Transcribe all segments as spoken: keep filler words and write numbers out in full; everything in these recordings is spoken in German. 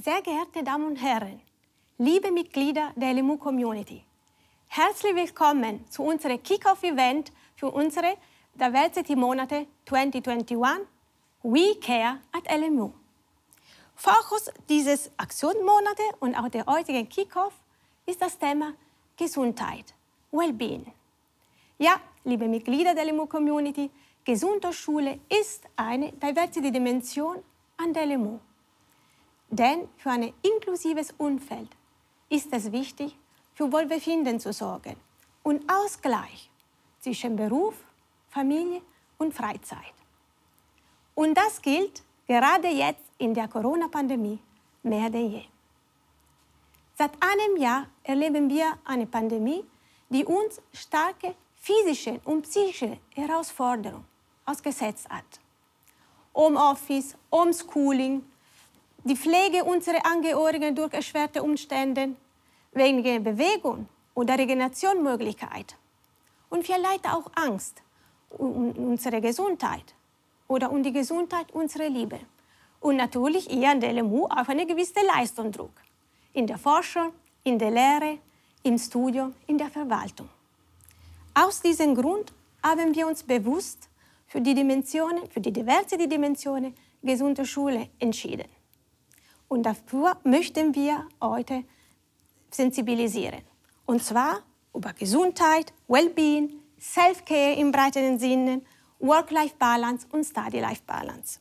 Sehr geehrte Damen und Herren, liebe Mitglieder der L M U-Community, herzlich willkommen zu unserem Kick-Off-Event für unsere Diversity-Monate zwanzig einundzwanzig We Care at L M U. Fokus dieses Aktionsmonate und auch der heutigen Kick-Off ist das Thema Gesundheit, Wellbeing. Ja, liebe Mitglieder der L M U-Community, gesunde Schule ist eine Diversity-Dimension an der L M U. Denn für ein inklusives Umfeld ist es wichtig, für Wohlbefinden zu sorgen und Ausgleich zwischen Beruf, Familie und Freizeit. Und das gilt gerade jetzt in der Corona-Pandemie mehr denn je. Seit einem Jahr erleben wir eine Pandemie, die uns starke physische und psychische Herausforderungen ausgesetzt hat. Homeoffice, Homeschooling, die Pflege unserer Angehörigen durch erschwerte Umstände, weniger Bewegung oder Regenerationsmöglichkeit und vielleicht auch Angst um unsere Gesundheit oder um die Gesundheit unserer Liebe. Und natürlich hier an der L M U auch einen gewissen Leistungsdruck. In der Forschung, in der Lehre, im Studium, in der Verwaltung. Aus diesem Grund haben wir uns bewusst für die Dimensionen, für die Diversity-Dimensionen gesunde Schule entschieden. Und dafür möchten wir heute sensibilisieren. Und zwar über Gesundheit, Wellbeing, Self-Care im breiteren Sinne, Work-Life-Balance und Study-Life-Balance.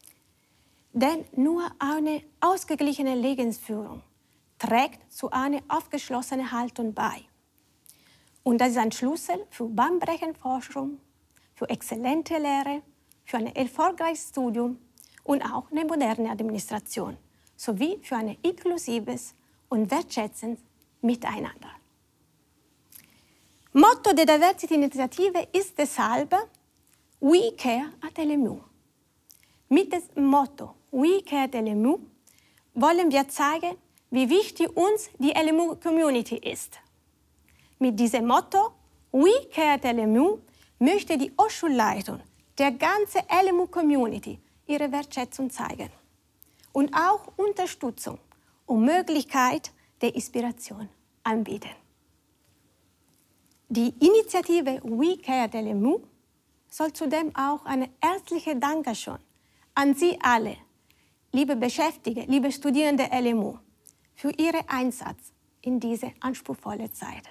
Denn nur eine ausgeglichene Lebensführung trägt zu einer aufgeschlossenen Haltung bei. Und das ist ein Schlüssel für bahnbrechende Forschung, für exzellente Lehre, für ein erfolgreiches Studium und auch eine moderne Administration, sowie für ein inklusives und wertschätzendes Miteinander. Motto der Diversity-Initiative ist deshalb We Care at L M U. Mit dem Motto We Care at L M U wollen wir zeigen, wie wichtig uns die L M U-Community ist. Mit diesem Motto We Care at L M U möchte die Hochschulleitung der ganzen L M U-Community ihre Wertschätzung zeigen und auch Unterstützung und Möglichkeit der Inspiration anbieten. Die Initiative We Care at L M U soll zudem auch ein herzliches Dankeschön an Sie alle, liebe Beschäftigte, liebe Studierende der L M U, für Ihren Einsatz in diese anspruchsvolle Zeit.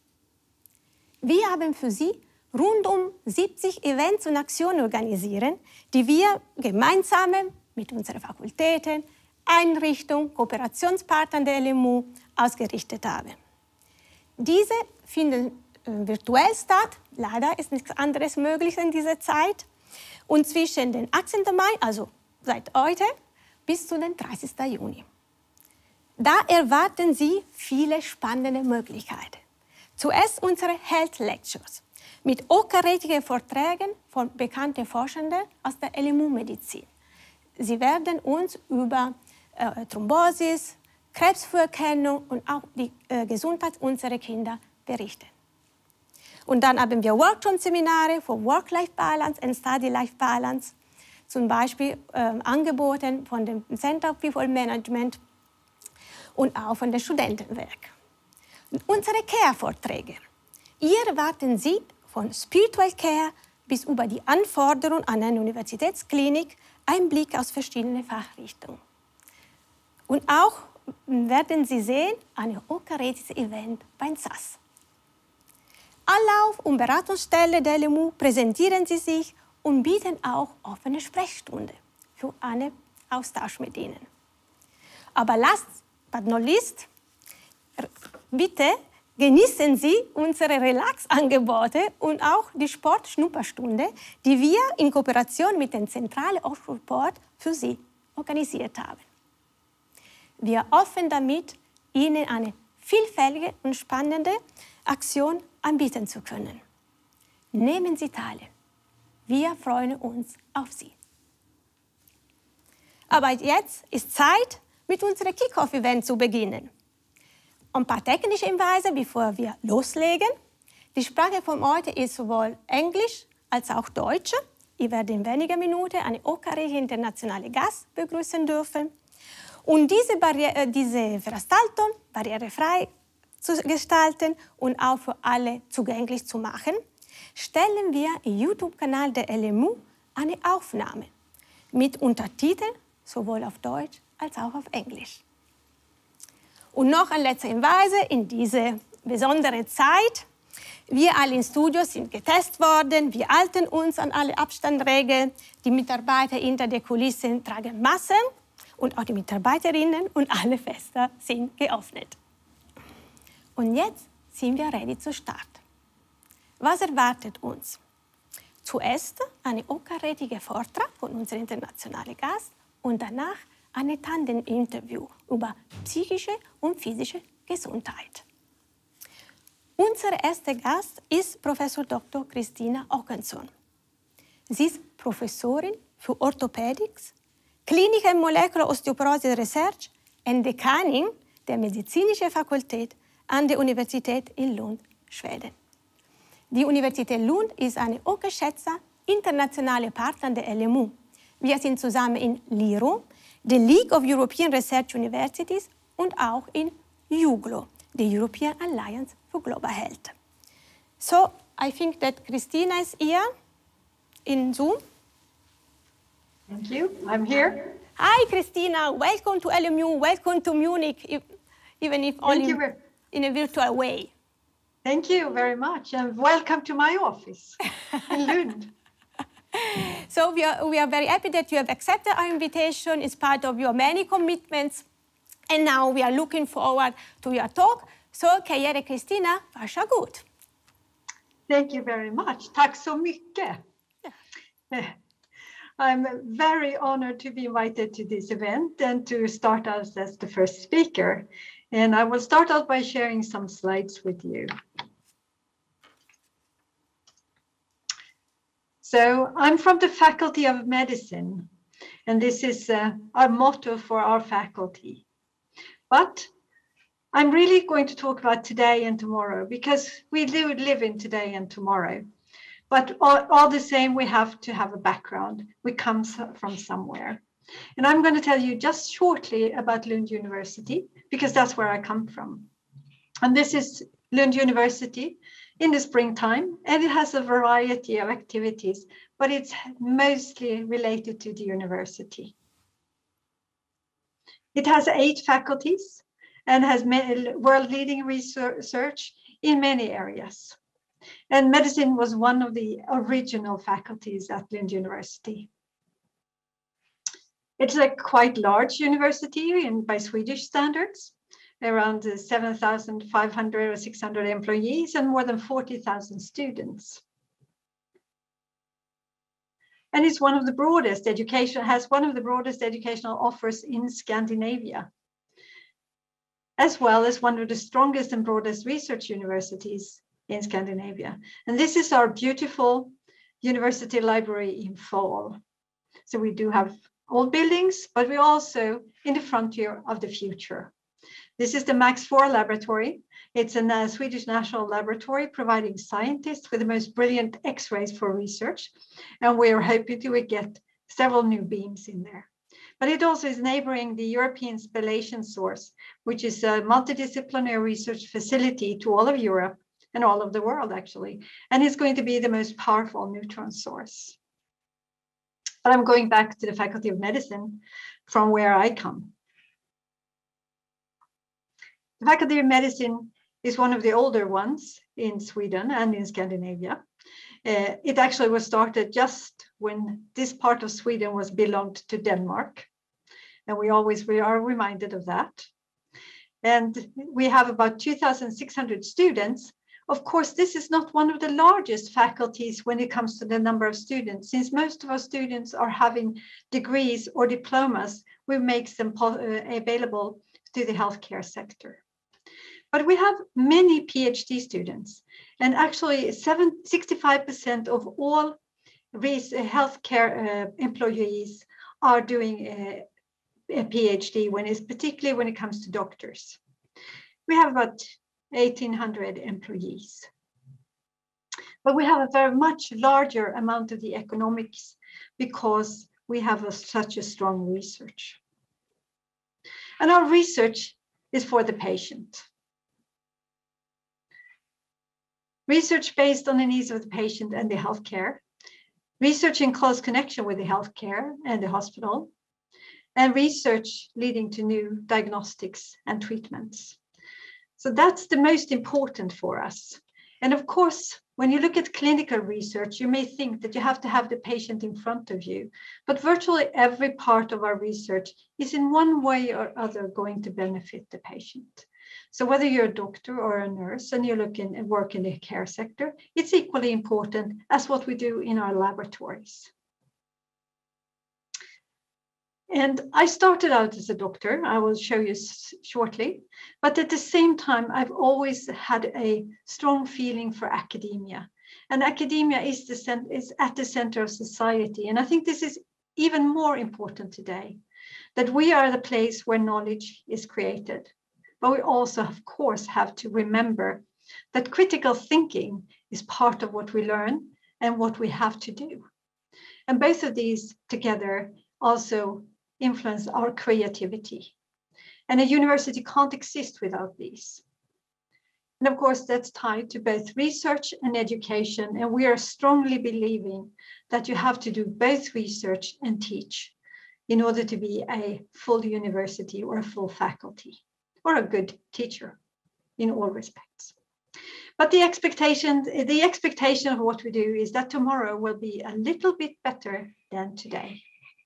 Wir haben für Sie rund um siebzig Events und Aktionen organisiert, die wir gemeinsam mit unseren Fakultäten, Einrichtungen, Kooperationspartnern der L M U ausgerichtet haben. Diese finden äh, virtuell statt. Leider ist nichts anderes möglich in dieser Zeit. Und zwischen dem achtzehnten Mai, also seit heute, bis zu dem dreißigsten Juni. Da erwarten Sie viele spannende Möglichkeiten. Zuerst unsere Health Lectures mit hochkarätigen Vorträgen von bekannten Forschenden aus der L M U-Medizin. Sie werden uns über äh, Thrombosis, Krebsfrüherkennung und auch die äh, Gesundheit unserer Kinder berichten. Und dann haben wir Workshop-Seminare für Work-Life-Balance und Study-Life-Balance, zum Beispiel äh, angeboten von dem Center of People Management und auch von dem Studentenwerk. Und unsere Care-Vorträge. Hier erwarten Sie von Spiritual Care bis über die Anforderungen an eine Universitätsklinik einen Blick aus verschiedenen Fachrichtungen. Und auch werden Sie sehen, ein hochkarätiges Event beim S A S. Anlauf- und Beratungsstellen der L M U präsentieren Sie sich und bieten auch offene Sprechstunde für einen Austausch mit Ihnen. Aber last but not least, bitte genießen Sie unsere Relax-Angebote und auch die Sport-Schnupperstunde, die wir in Kooperation mit dem Zentrale Hochschulsport für Sie organisiert haben. Wir hoffen damit, Ihnen eine vielfältige und spannende Aktion anbieten zu können. Nehmen Sie teil. Wir freuen uns auf Sie. Aber jetzt ist Zeit, mit unserem Kick-Off-Event zu beginnen. Ein paar technische Hinweise, bevor wir loslegen. Die Sprache von heute ist sowohl Englisch als auch Deutsch. Ich werde in wenigen Minuten einen hochkarätigen internationalen Gast begrüßen dürfen. Und diese, Barriere, diese Veranstaltung barrierefrei zu gestalten und auch für alle zugänglich zu machen, stellen wir im YouTube-Kanal der L M U eine Aufnahme mit Untertiteln, sowohl auf Deutsch als auch auf Englisch. Und noch ein letzter Hinweis in diese besondere Zeit. Wir alle im Studio sind getestet worden, wir halten uns an alle Abstandsregeln. Die Mitarbeiter hinter den Kulissen tragen Masken und auch die Mitarbeiterinnen und alle Fenster sind geöffnet. Und jetzt sind wir ready zu starten. Was erwartet uns? Zuerst ein hochkarätiger Vortrag von unserem internationalen Gast und danach ein Tandem-Interview über psychische und physische Gesundheit. Unser erster Gast ist Professor Doktor Christina Åkesson. Sie ist Professorin für Orthopädik, Klinik und Molecular Osteoporosis Research und Dekanin der Medizinischen Fakultät an der Universität in Lund, Schweden. Die Universität Lund ist eine hochgeschätzte internationale Partner der L M U. Wir sind zusammen in LIRO, the League of European Research Universities, und auch in EUGLO, the European Alliance for Global Health. So, I think that Christina is here in Zoom. Thank you. I'm here. Hi, Christina. Welcome to L M U. Welcome to Munich, even if only in a virtual way. Thank you very much, and welcome to my office in Lund. So we are, we are very happy that you have accepted our invitation. It's part of your many commitments. And now we are looking forward to your talk. So, kära Kristina, varsågod. Thank you very much. Tack så mycket. Yeah. I'm very honored to be invited to this event and to start us as the first speaker. And I will start out by sharing some slides with you. So I'm from the Faculty of Medicine, and this is uh, our motto for our faculty. But I'm really going to talk about today and tomorrow, because we do live in today and tomorrow. But all, all the same, we have to have a background. We come from somewhere. And I'm going to tell you just shortly about Lund University, because that's where I come from. And this is Lund University in the springtime, and it has a variety of activities, but it's mostly related to the university. It has eight faculties and has world-leading research in many areas. And medicine was one of the original faculties at Lund University. It's a quite large university in, by Swedish standards, around seven thousand five hundred or six hundred employees and more than forty thousand students. And it's one of the broadest education, has one of the broadest educational offers in Scandinavia, as well as one of the strongest and broadest research universities in Scandinavia. And this is our beautiful university library in Fall. So we do have old buildings, but we're also in the frontier of the future. This is the Max four laboratory. It's a uh, Swedish national laboratory providing scientists with the most brilliant X-rays for research. And we're hoping to get several new beams in there. But it also is neighboring the European Spallation Source, which is a multidisciplinary research facility to all of Europe and all of the world, actually. And it's going to be the most powerful neutron source. But I'm going back to the Faculty of Medicine from where I come. The Faculty of Medicine is one of the older ones in Sweden and in Scandinavia. Uh, it actually was started just when this part of Sweden was belonged to Denmark. And we always we are reminded of that. And we have about two thousand six hundred students. Of course, this is not one of the largest faculties when it comes to the number of students, since most of our students are having degrees or diplomas, which makes them uh, available to the healthcare sector. But we have many PhD students, and actually sixty-five percent of all healthcare uh, employees are doing a, a PhD, when it's particularly when it comes to doctors. We have about eighteen hundred employees. But we have a very much larger amount of the economics because we have a, such a strong research. And our research is for the patient. Research based on the needs of the patient and the healthcare. Research in close connection with the healthcare and the hospital. And research leading to new diagnostics and treatments. So that's the most important for us. And of course, when you look at clinical research, you may think that you have to have the patient in front of you, but virtually every part of our research is in one way or other going to benefit the patient. So whether you're a doctor or a nurse and you look in and work in the care sector, it's equally important as what we do in our laboratories. And I started out as a doctor, I will show you shortly, but at the same time, I've always had a strong feeling for academia. And academia is, the, is at the center of society. And I think this is even more important today, that we are the place where knowledge is created. But we also, of course, have to remember that critical thinking is part of what we learn and what we have to do. And both of these together also influence our creativity. And a university can't exist without these. And of course, that's tied to both research and education. And we are strongly believing that you have to do both research and teach in order to be a full university or a full faculty or a good teacher in all respects. But the expectation, the expectation of what we do is that tomorrow will be a little bit better than today.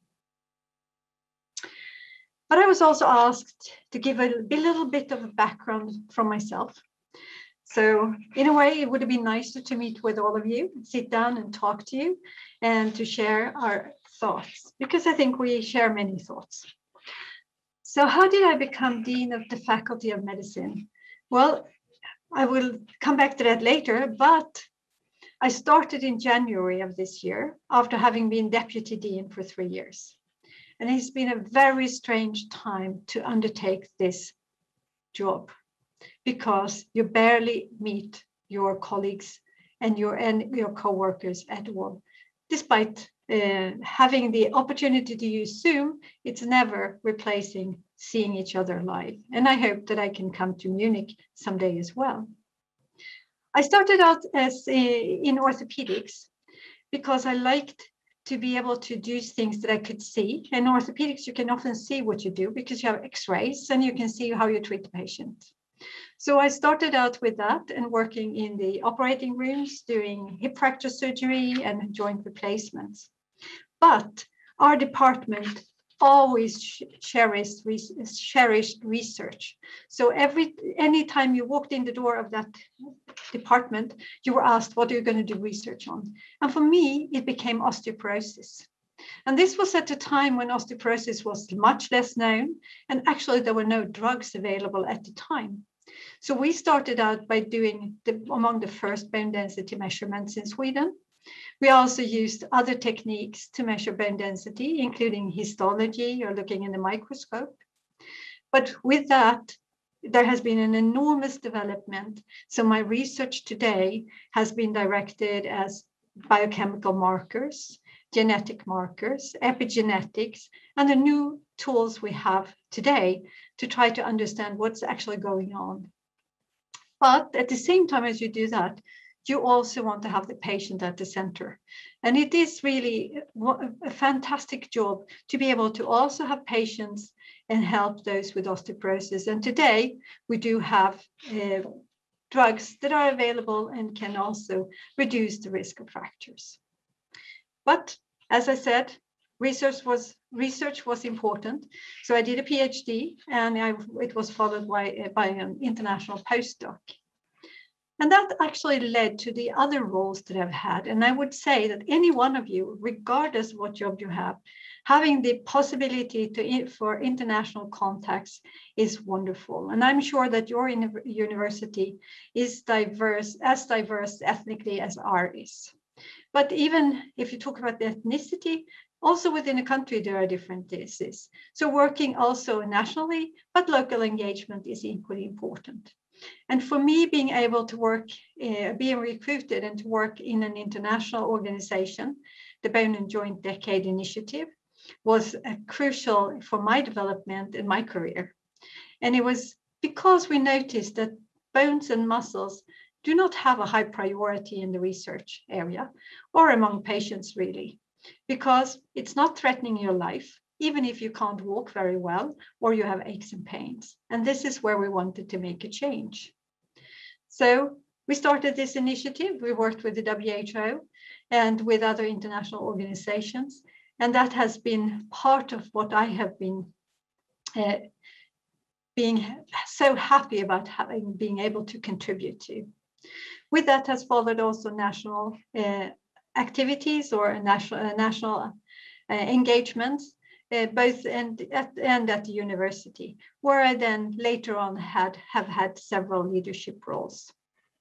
But I was also asked to give a, a little bit of a background from myself. So in a way, it would have been nicer to meet with all of you, sit down and talk to you and to share our thoughts, because I think we share many thoughts. So how did I become Dean of the Faculty of Medicine? Well, I will come back to that later, but I started in January of this year after having been Deputy Dean for three years. And it's been a very strange time to undertake this job because you barely meet your colleagues and your, and your co-workers at all. Despite uh, having the opportunity to use Zoom, it's never replacing seeing each other live. And I hope that I can come to Munich someday as well. I started out as uh, in orthopedics because I liked to be able to do things that I could see. In orthopedics, you can often see what you do because you have x-rays and you can see how you treat the patient. So I started out with that and working in the operating rooms, doing hip fracture surgery and joint replacements. But our department always cherished, cherished research. So every anytime you walked in the door of that department, you were asked, what are you going to do research on? And for me, it became osteoporosis. And this was at a time when osteoporosis was much less known, and actually there were no drugs available at the time. So we started out by doing the, among the first bone density measurements in Sweden. We also used other techniques to measure bone density, including histology or looking in the microscope. But with that, there has been an enormous development. So my research today has been directed as biochemical markers, genetic markers, epigenetics, and the new tools we have today to try to understand what's actually going on. But at the same time as you do that, you also want to have the patient at the center. And it is really a fantastic job to be able to also have patients and help those with osteoporosis. And today we do have uh, drugs that are available and can also reduce the risk of fractures. But as I said, research was research was important. So I did a PhD and I, it was followed by, by an international postdoc. And that actually led to the other roles that I've had. And I would say that any one of you, regardless of what job you have, having the possibility to for international contacts is wonderful. And I'm sure that your university is diverse, as diverse ethnically as ours is. But even if you talk about the ethnicity, also within a country, there are differences. So working also nationally, but local engagement is equally important. And for me, being able to work, uh, being recruited and to work in an international organization, the Bone and Joint Decade Initiative, was uh, crucial for my development in my career. And it was because we noticed that bones and muscles do not have a high priority in the research area or among patients really, because it's not threatening your life, even if you can't walk very well or you have aches and pains. And this is where we wanted to make a change. So we started this initiative. We worked with the W H O and with other international organizations. And that has been part of what I have been uh, being so happy about having being able to contribute to. With that has followed also national uh, activities or national, uh, national uh, engagements, uh, both and at, and at the university, where I then later on had have had several leadership roles.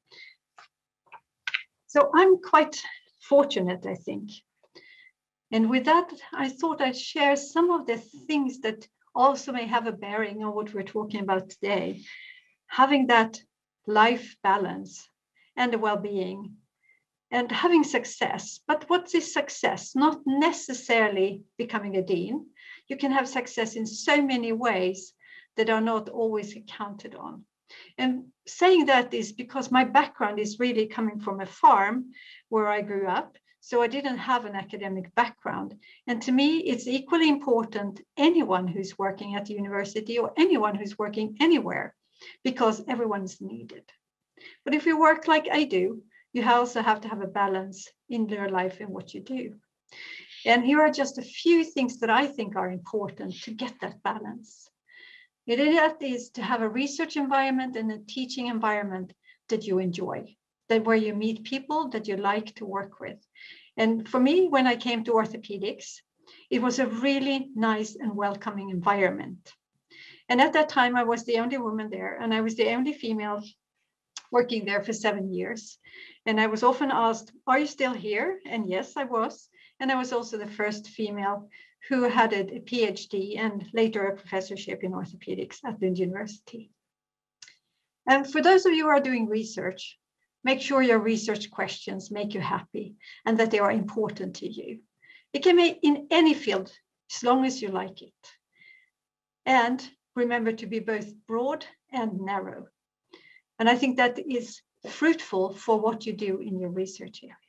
So I'm quite fortunate, I think. And with that, I thought I'd share some of the things that also may have a bearing on what we're talking about today. Having that life balance and the well-being and having success. But what is success? Not necessarily becoming a dean. You can have success in so many ways that are not always counted on. And saying that is because my background is really coming from a farm where I grew up. So I didn't have an academic background. And to me, it's equally important, anyone who's working at the university or anyone who's working anywhere, because everyone's needed. But if you work like I do, you also have to have a balance in your life and what you do. And here are just a few things that I think are important to get that balance. It is to have a research environment and a teaching environment that you enjoy, that where you meet people that you like to work with. And for me, when I came to orthopedics, it was a really nice and welcoming environment. And at that time, I was the only woman there, and I was the only female working there for seven years. And I was often asked, are you still here? And yes, I was. And I was also the first female who had a PhD and later a professorship in orthopedics at Lund University. And for those of you who are doing research, make sure your research questions make you happy and that they are important to you. It can be in any field, as long as you like it. And remember to be both broad and narrow. And I think that is fruitful for what you do in your research area.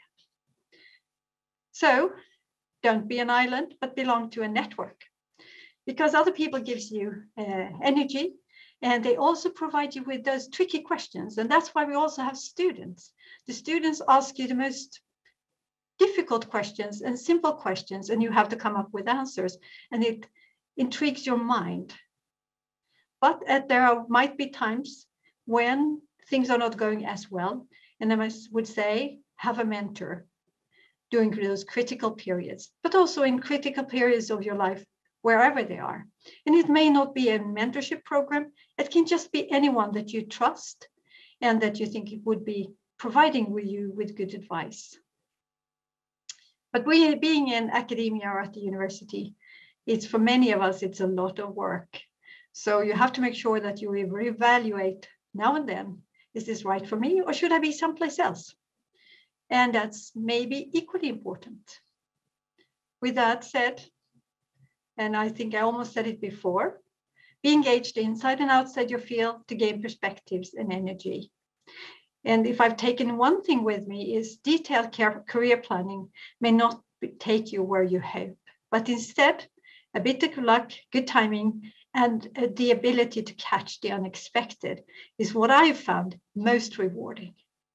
So don't be an island, but belong to a network, because other people gives you uh, energy, and they also provide you with those tricky questions. And that's why we also have students. The students ask you the most difficult questions and simple questions, and you have to come up with answers, and it intrigues your mind. But uh, there are, might be times when things are not going as well, and I would say have a mentor during those critical periods, but also in critical periods of your life, wherever they are. And it may not be a mentorship program. It can just be anyone that you trust and that you think it would be providing with you with good advice. But we, being in academia or at the university, it's for many of us, it's a lot of work. So you have to make sure that you reevaluate now and then, is this right for me or should I be someplace else? And that's maybe equally important. With that said, and I think I almost said it before, be engaged inside and outside your field to gain perspectives and energy. And if I've taken one thing with me is detailed care, career planning may not take you where you hope, but instead a bit of luck, good timing, and uh, the ability to catch the unexpected is what I've found most rewarding.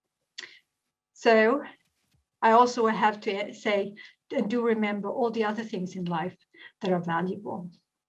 So I also have to say, and do remember all the other things in life that are valuable.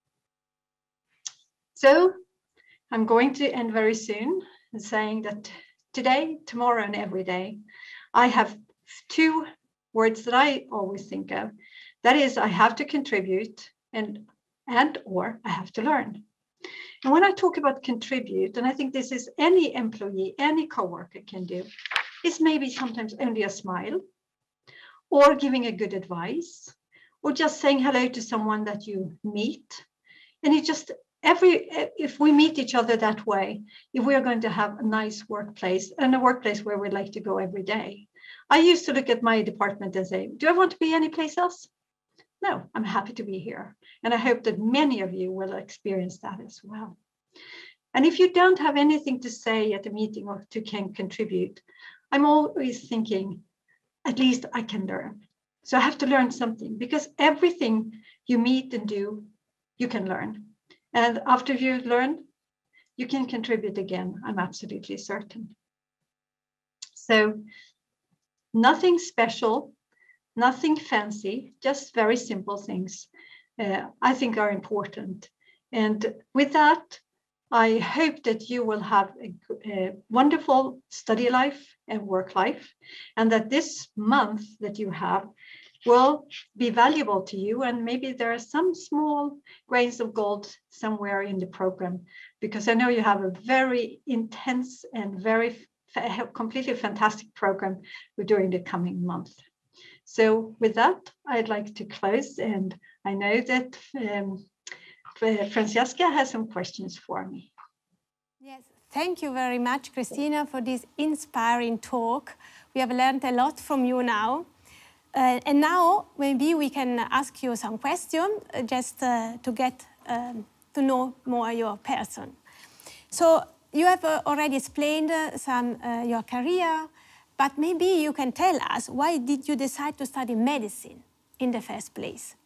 So I'm going to end very soon and saying that today, tomorrow, and every day, I have two words that I always think of. That is, I have to contribute and, and or I have to learn. And when I talk about contribute, and I think this is any employee, any coworker can do, is maybe sometimes only a smile, or giving a good advice, or just saying hello to someone that you meet. And it just, every, if we meet each other that way, if we are going to have a nice workplace and a workplace where we like to go every day. I used to look at my department and say, do I want to be anyplace else? No, I'm happy to be here. And I hope that many of you will experience that as well. And if you don't have anything to say at a meeting or to can contribute, I'm always thinking, at least I can learn. So I have to learn something, because everything you meet and do, you can learn. And after you learn, you can contribute again, I'm absolutely certain. So nothing special, nothing fancy, just very simple things uh, I think are important. And with that, I hope that you will have a, a wonderful study life and work life, and that this month that you have will be valuable to you. And maybe there are some small grains of gold somewhere in the program, because I know you have a very intense and very completely fantastic program during the coming month. So with that, I'd like to close, and I know that um, Francesca has some questions for me. Yes, thank you very much, Christina, for this inspiring talk. We have learned a lot from you now. Uh, and now maybe we can ask you some questions uh, just uh, to get um, to know more your person. So you have uh, already explained uh, some uh, your career, but maybe you can tell us, why did you decide to study medicine in the first place?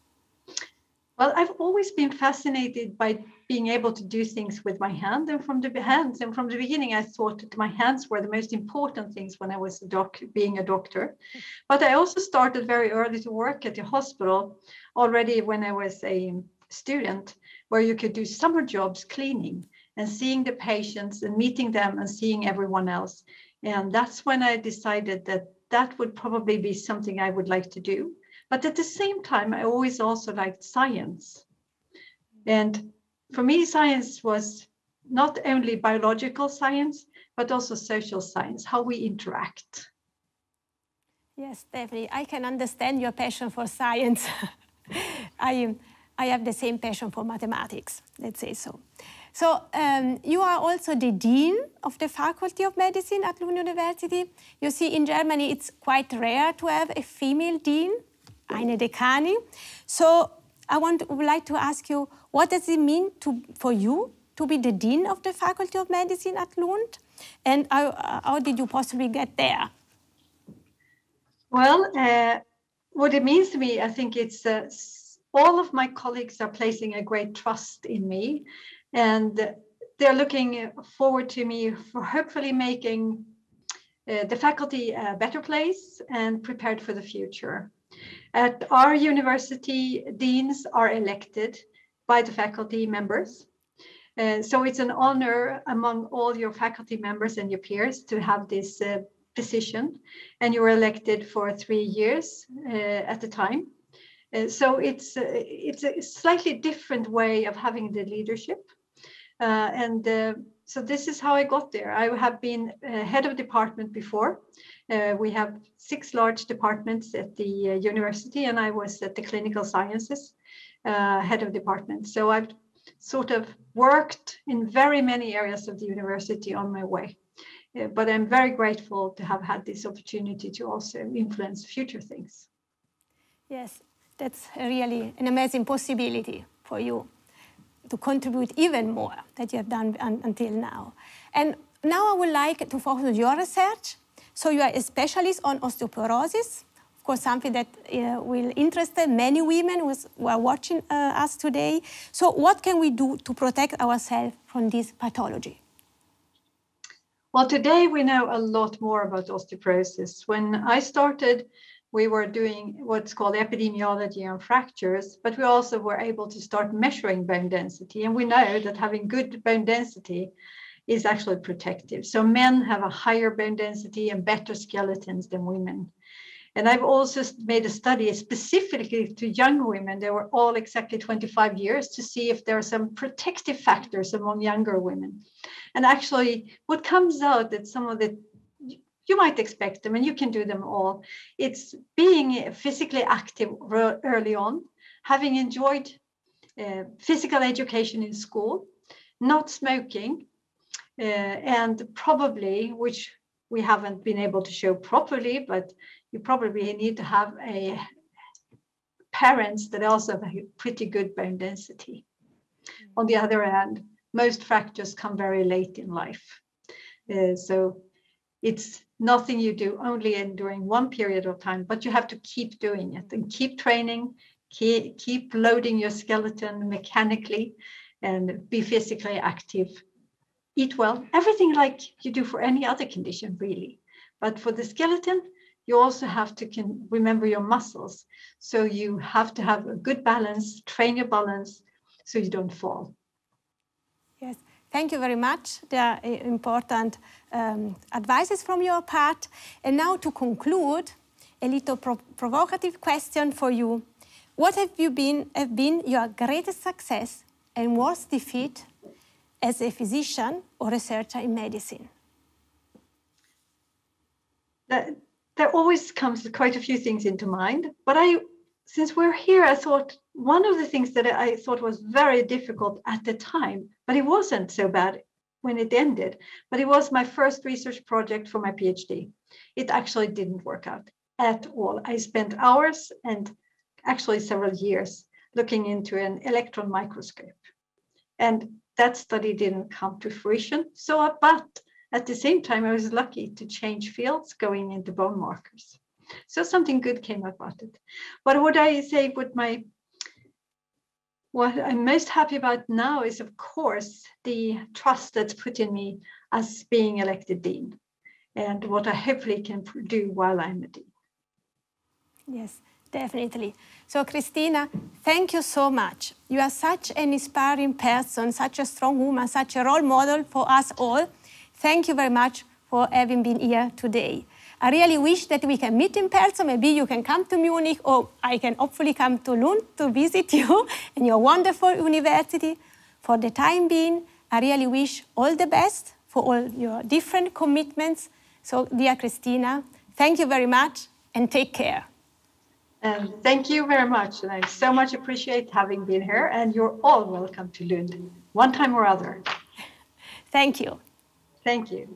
Well, I've always been fascinated by being able to do things with my hand, and from the hands. And from the beginning, I thought that my hands were the most important things when I was a doc, being a doctor. But I also started very early to work at the hospital already when I was a student, where you could do summer jobs cleaning and seeing the patients and meeting them and seeing everyone else. And that's when I decided that that would probably be something I would like to do. But at the same time, I always also liked science. And for me, science was not only biological science, but also social science, how we interact. Yes, definitely. I can understand your passion for science. I, I have the same passion for mathematics, let's say so. So um, you are also the Dean of the Faculty of Medicine at Lund University. You see, in Germany, it's quite rare to have a female dean, eine Dekani. So I want, would like to ask you, what does it mean to, for you to be the Dean of the Faculty of Medicine at Lund? And how, how did you possibly get there? Well, uh, what it means to me, I think it's uh, all of my colleagues are placing a great trust in me, and they're looking forward to me for hopefully making uh, the faculty a better place and prepared for the future. At our university, deans are elected by the faculty members. Uh, so it's an honor among all your faculty members and your peers to have this uh, position, and you were elected for three years uh, at the time. Uh, so it's, uh, it's a slightly different way of having the leadership. Uh, and uh, so this is how I got there. I have been uh, head of department before. Uh, we have six large departments at the uh, university, and I was at the clinical sciences uh, head of department. So I've sort of worked in very many areas of the university on my way. Uh, but I'm very grateful to have had this opportunity to also influence future things. Yes, that's really an amazing possibility for you to contribute even more that you have done un until now. And now I would like to focus on your research. So you are a specialist on osteoporosis, of course, something that uh, will interest many women who are watching uh, us today. So what can we do to protect ourselves from this pathology? Well, today we know a lot more about osteoporosis. When I started, we were doing what's called epidemiology on fractures, but we also were able to start measuring bone density. And we know that having good bone density is actually protective. So men have a higher bone density and better skeletons than women. And I've also made a study specifically to young women. They were all exactly twenty-five years, to see if there are some protective factors among younger women. And actually, what comes out that some of the, you might expect them, and you can do them all. It's being physically active early on, having enjoyed uh, physical education in school, not smoking, uh, and probably, which we haven't been able to show properly, but you probably need to have a parents that also have a pretty good bone density. Mm-hmm. On the other hand, most fractures come very late in life. Uh, so it's nothing you do only in during one period of time, but you have to keep doing it and keep training, keep, keep loading your skeleton mechanically, and be physically active. Eat well, everything like you do for any other condition, really. But for the skeleton, you also have to can remember your muscles. So you have to have a good balance, train your balance so you don't fall. Yes, thank you very much. There are important um, advices from your part. And now to conclude, a little pro provocative question for you. What have you been have been your greatest success and worst defeat as a physician or researcher in medicine? That, there always comes quite a few things into mind, but I, since we're here, I thought one of the things that I thought was very difficult at the time, but it wasn't so bad when it ended, but it was my first research project for my PhD. It actually didn't work out at all. I spent hours and actually several years looking into an electron microscope, and that study didn't come to fruition. So, but at the same time, I was lucky to change fields going into bone markers. So something good came about it. But what I say with my, what I'm most happy about now is, of course, the trust that's put in me as being elected dean, and what I hopefully can do while I'm a dean. Yes, definitely. So Christina, thank you so much. You are such an inspiring person, such a strong woman, such a role model for us all. Thank you very much for having been here today. I really wish that we can meet in person. Maybe you can come to Munich, or I can hopefully come to Lund to visit you in your wonderful university. For the time being, I really wish all the best for all your different commitments. So, dear Christina, thank you very much and take care. And thank you very much. And I so much appreciate having been here. And you're all welcome to Lund, one time or other. Thank you. Thank you.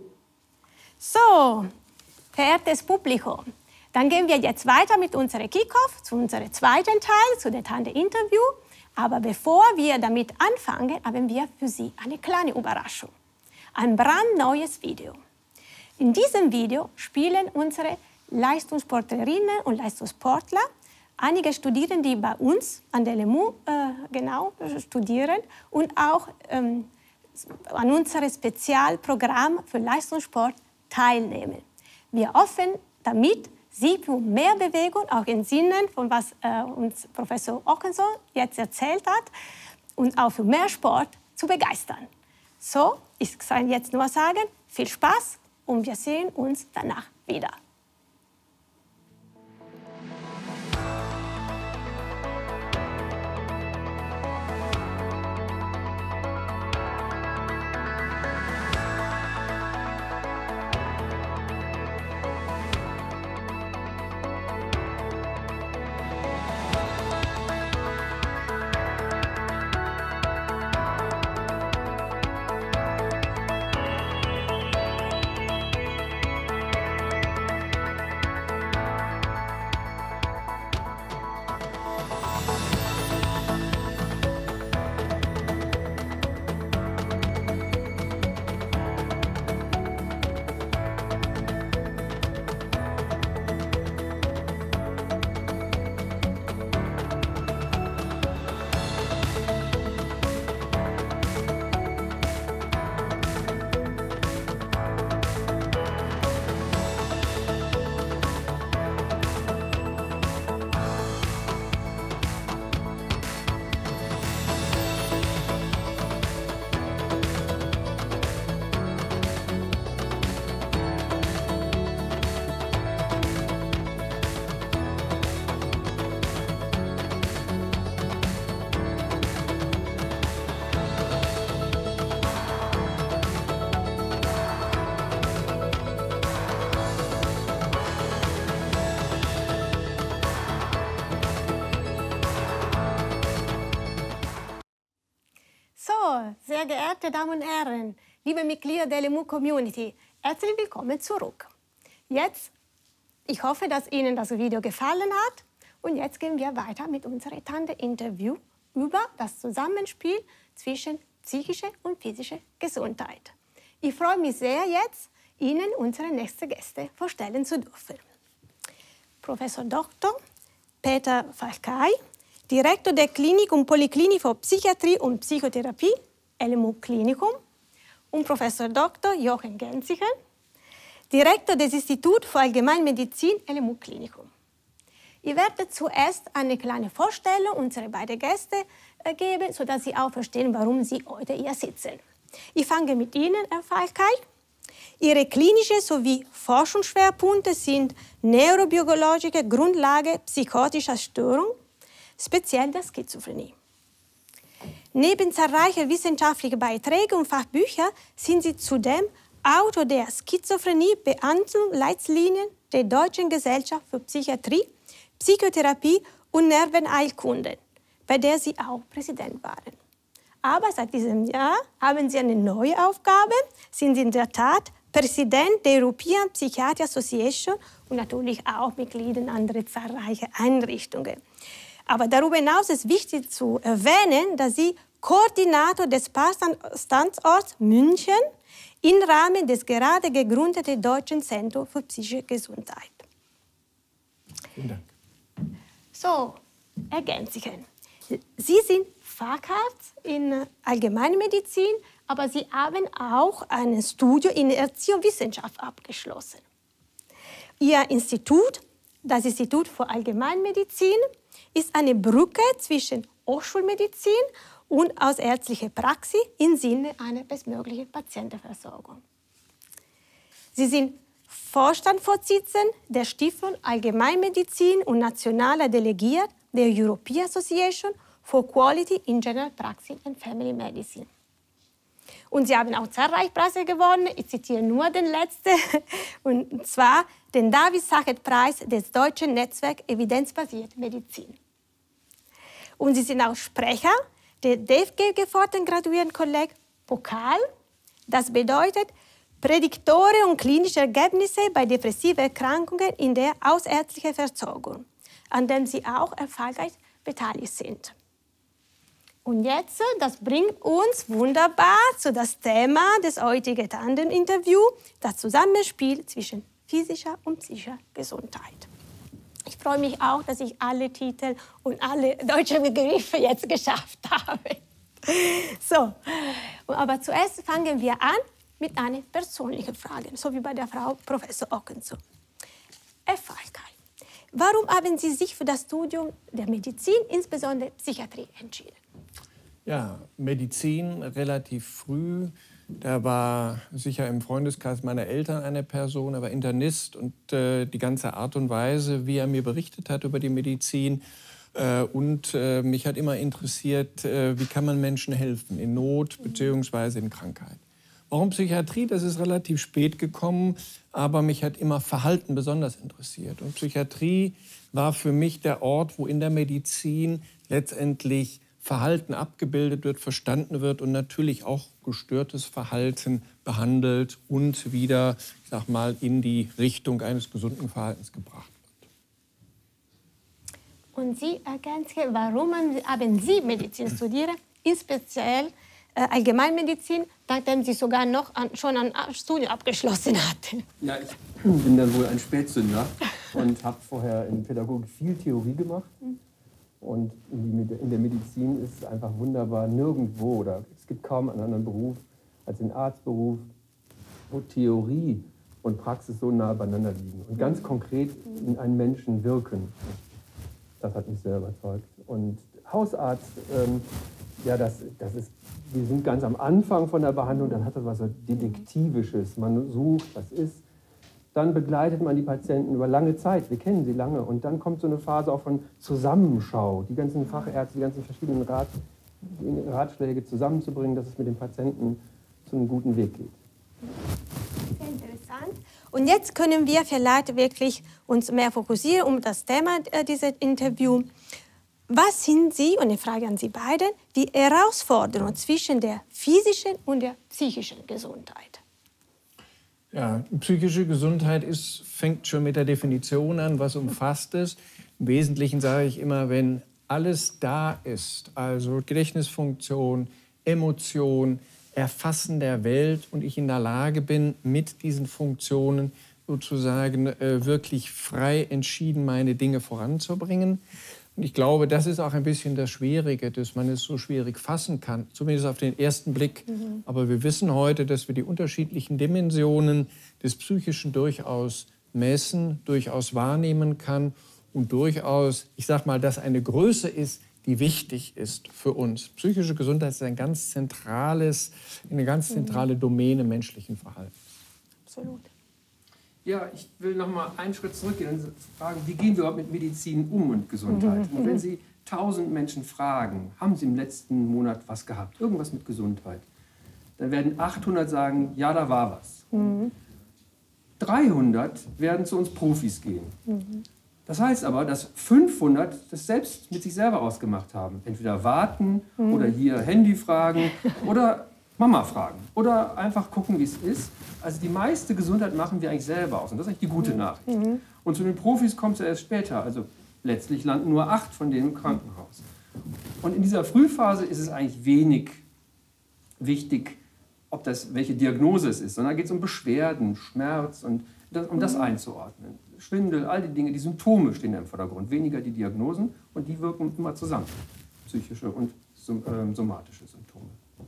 So, verehrtes Publikum, dann gehen wir jetzt weiter mit unserem Kickoff zu unserem zweiten Teil, zu der Tante-Interview. Aber bevor wir damit anfangen, haben wir für Sie eine kleine Überraschung. Ein brandneues Video. In diesem Video spielen unsere Leistungssportlerinnen und Leistungssportler, einige Studierende, die bei uns an der L M U äh, genau studieren und auch ähm, an unserem Spezialprogramm für Leistungssport teilnehmen. Wir hoffen damit, Sie für mehr Bewegung, auch im Sinne von was äh, uns Professor Åkesson jetzt erzählt hat, und auch für mehr Sport zu begeistern. So, ich kann jetzt nur sagen, viel Spaß und wir sehen uns danach wieder. Sehr geehrte Damen und Herren, liebe Mitglieder der L M U Community, herzlich willkommen zurück. Jetzt, ich hoffe, dass Ihnen das Video gefallen hat, und jetzt gehen wir weiter mit unserem Tante-Interview über das Zusammenspiel zwischen psychische und physische Gesundheit. Ich freue mich sehr, jetzt Ihnen unsere nächsten Gäste vorstellen zu dürfen. Professor Doktor Peter Falkay, Direktor der Klinik und Polyklinik für Psychiatrie und Psychotherapie, L M U Klinikum, und Professor Doktor Jochen Genzichen, Direktor des Instituts für Allgemeinmedizin, L M U Klinikum. Ich werde zuerst eine kleine Vorstellung unserer beiden Gäste äh, geben, sodass Sie auch verstehen, warum Sie heute hier sitzen. Ich fange mit Ihnen, Herr Falkay. Ihre klinischen sowie Forschungsschwerpunkte sind neurobiologische Grundlage psychotischer Störungen, speziell der Schizophrenie. Neben zahlreichen wissenschaftlichen Beiträgen und Fachbüchern sind Sie zudem Autor der Schizophrenie-Behandlungsleitlinien der Deutschen Gesellschaft für Psychiatrie, Psychotherapie und Nervenheilkunde, bei der Sie auch Präsident waren. Aber seit diesem Jahr haben Sie eine neue Aufgabe, sind Sie in der Tat Präsident der European Psychiatry Association und natürlich auch Mitglied in anderen zahlreichen Einrichtungen. Aber darüber hinaus ist wichtig zu erwähnen, dass Sie Koordinator des Standorts München im Rahmen des gerade gegründeten Deutschen Zentrums für psychische Gesundheit. Vielen Dank. So, ergänzen. Sie sind Facharzt in Allgemeinmedizin, aber Sie haben auch ein Studium in Erziehungswissenschaft abgeschlossen. Ihr Institut, das Institut für Allgemeinmedizin, ist eine Brücke zwischen Hochschulmedizin und hausärztlicher Praxis im Sinne einer bestmöglichen Patientenversorgung. Sie sind Vorstandsvorsitzender der Stiftung Allgemeinmedizin und nationaler Delegiert der European Association for Quality in General Practice and Family Medicine. Und Sie haben auch zahlreiche Preise gewonnen. Ich zitiere nur den letzten, und zwar den David-Sacher-Preis des Deutschen Netzwerks Evidenzbasierte Medizin. Und Sie sind auch Sprecher der D F G-geforderten Graduiertenkolleg Pokal. Das bedeutet Prädiktore und klinische Ergebnisse bei depressiven Erkrankungen in der hausärztlichen Versorgung, an dem Sie auch erfolgreich beteiligt sind. Und jetzt, das bringt uns wunderbar zu das Thema des heutigen Tandem-Interviews, das Zusammenspiel zwischen physischer und psychischer Gesundheit. Ich freue mich auch, dass ich alle Titel und alle deutschen Begriffe jetzt geschafft habe. So, aber zuerst fangen wir an mit einer persönlichen Frage, so wie bei der Frau Professor Ockenzo. Herr Falkay, warum haben Sie sich für das Studium der Medizin, insbesondere Psychiatrie, entschieden? Ja, Medizin relativ früh. Da war sicher im Freundeskreis meiner Eltern eine Person, er war Internist, und äh, die ganze Art und Weise, wie er mir berichtet hat über die Medizin. Äh, und äh, mich hat immer interessiert, äh, wie kann man Menschen helfen in Not bzw. in Krankheit. Warum Psychiatrie? Das ist relativ spät gekommen, aber mich hat immer Verhalten besonders interessiert. Und Psychiatrie war für mich der Ort, wo in der Medizin letztendlich Verhalten abgebildet wird, verstanden wird und natürlich auch gestörtes Verhalten behandelt und wieder, ich sag mal, in die Richtung eines gesunden Verhaltens gebracht wird. Und Sie ergänzen, warum haben Sie Medizin studiert, insbesondere äh, Allgemeinmedizin, nachdem Sie sogar noch an, schon ein Studium abgeschlossen hatten? Ja, ich bin dann wohl ein Spätzünder und habe vorher in Pädagogik viel Theorie gemacht. Und in der Medizin ist es einfach wunderbar, nirgendwo, oder es gibt kaum einen anderen Beruf als den Arztberuf, wo Theorie und Praxis so nah beieinander liegen und ganz konkret in einen Menschen wirken. Das hat mich sehr überzeugt. Und Hausarzt, ähm, ja, das, das ist, wir sind ganz am Anfang von der Behandlung, dann hat das was so Detektivisches. Man sucht, was ist. Dann begleitet man die Patienten über lange Zeit, wir kennen sie lange. Und dann kommt so eine Phase auch von Zusammenschau, die ganzen Fachärzte, die ganzen verschiedenen Rat, die Ratschläge zusammenzubringen, dass es mit dem Patienten zu einem guten Weg geht. Sehr interessant. Und jetzt können wir vielleicht wirklich uns mehr fokussieren um das Thema dieses Interviews. Was sind Sie, und eine Frage an Sie beide, die Herausforderungen zwischen der physischen und der psychischen Gesundheit? Ja, psychische Gesundheit ist, fängt schon mit der Definition an, was umfasst ist. Im Wesentlichen sage ich immer, wenn alles da ist, also Gedächtnisfunktion, Emotion, Erfassen der Welt und ich in der Lage bin, mit diesen Funktionen sozusagen äh, wirklich frei entschieden meine Dinge voranzubringen. Und ich glaube, das ist auch ein bisschen das Schwierige, dass man es so schwierig fassen kann, zumindest auf den ersten Blick. Mhm. Aber wir wissen heute, dass wir die unterschiedlichen Dimensionen des Psychischen durchaus messen, durchaus wahrnehmen kann und durchaus, ich sage mal, dass eine Größe ist, die wichtig ist für uns. Psychische Gesundheit ist ein ganz zentrales, eine ganz zentrale Domäne menschlichen Verhaltens. Absolut. Ja, ich will noch mal einen Schritt zurückgehen und fragen, wie gehen wir überhaupt mit Medizin um und Gesundheit? Und wenn Sie tausend Menschen fragen, haben Sie im letzten Monat was gehabt, irgendwas mit Gesundheit, dann werden achthundert sagen, ja, da war was. Mhm. dreihundert werden zu uns Profis gehen. Mhm. Das heißt aber, dass fünfhundert das selbst mit sich selber ausgemacht haben. Entweder warten mhm. oder hier Handy fragen oder Mama fragen oder einfach gucken, wie es ist. Also die meiste Gesundheit machen wir eigentlich selber aus und das ist eigentlich die gute Nachricht. Mhm. Und zu den Profis kommt es ja erst später. Also letztlich landen nur acht von denen im Krankenhaus. Und in dieser Frühphase ist es eigentlich wenig wichtig, ob das, welche Diagnose es ist, sondern da geht es um Beschwerden, Schmerz und das, um das einzuordnen. Schwindel, all die Dinge, die Symptome stehen im Vordergrund, weniger die Diagnosen und die wirken immer zusammen, psychische und äh, somatische Symptome.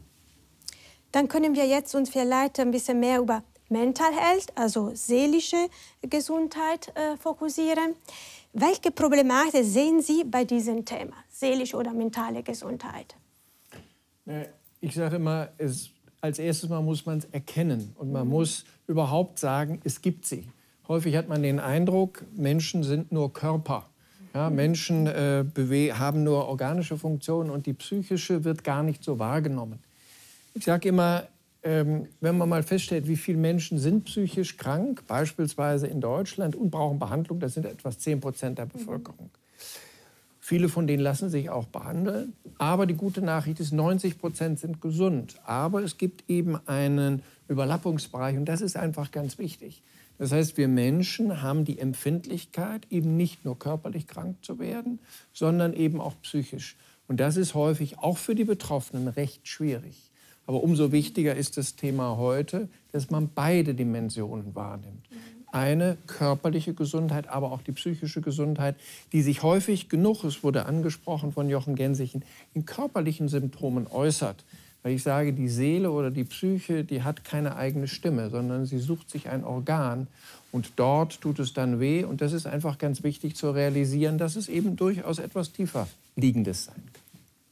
Dann können wir jetzt uns vielleicht ein bisschen mehr über Mental Health, also seelische Gesundheit, äh, fokussieren. Welche Problematik sehen Sie bei diesem Thema, seelische oder mentale Gesundheit? Ich sage immer, es, als erstes Mal muss man es erkennen und man mhm. muss überhaupt sagen, es gibt sie. Häufig hat man den Eindruck, Menschen sind nur Körper. Ja, Menschen äh, haben nur organische Funktionen und die psychische wird gar nicht so wahrgenommen. Ich sage immer, ähm, wenn man mal feststellt, wie viele Menschen sind psychisch krank, beispielsweise in Deutschland, und brauchen Behandlung, das sind etwa zehn Prozent der Bevölkerung. Viele von denen lassen sich auch behandeln. Aber die gute Nachricht ist, neunzig Prozent sind gesund. Aber es gibt eben einen Überlappungsbereich und das ist einfach ganz wichtig. Das heißt, wir Menschen haben die Empfindlichkeit, eben nicht nur körperlich krank zu werden, sondern eben auch psychisch. Und das ist häufig auch für die Betroffenen recht schwierig. Aber umso wichtiger ist das Thema heute, dass man beide Dimensionen wahrnimmt. Eine körperliche Gesundheit, aber auch die psychische Gesundheit, die sich häufig genug, es wurde angesprochen von Jochen Gensichen, in körperlichen Symptomen äußert. Weil ich sage, die Seele oder die Psyche, die hat keine eigene Stimme, sondern sie sucht sich ein Organ und dort tut es dann weh. Und das ist einfach ganz wichtig zu realisieren, dass es eben durchaus etwas tiefer Liegendes sein kann.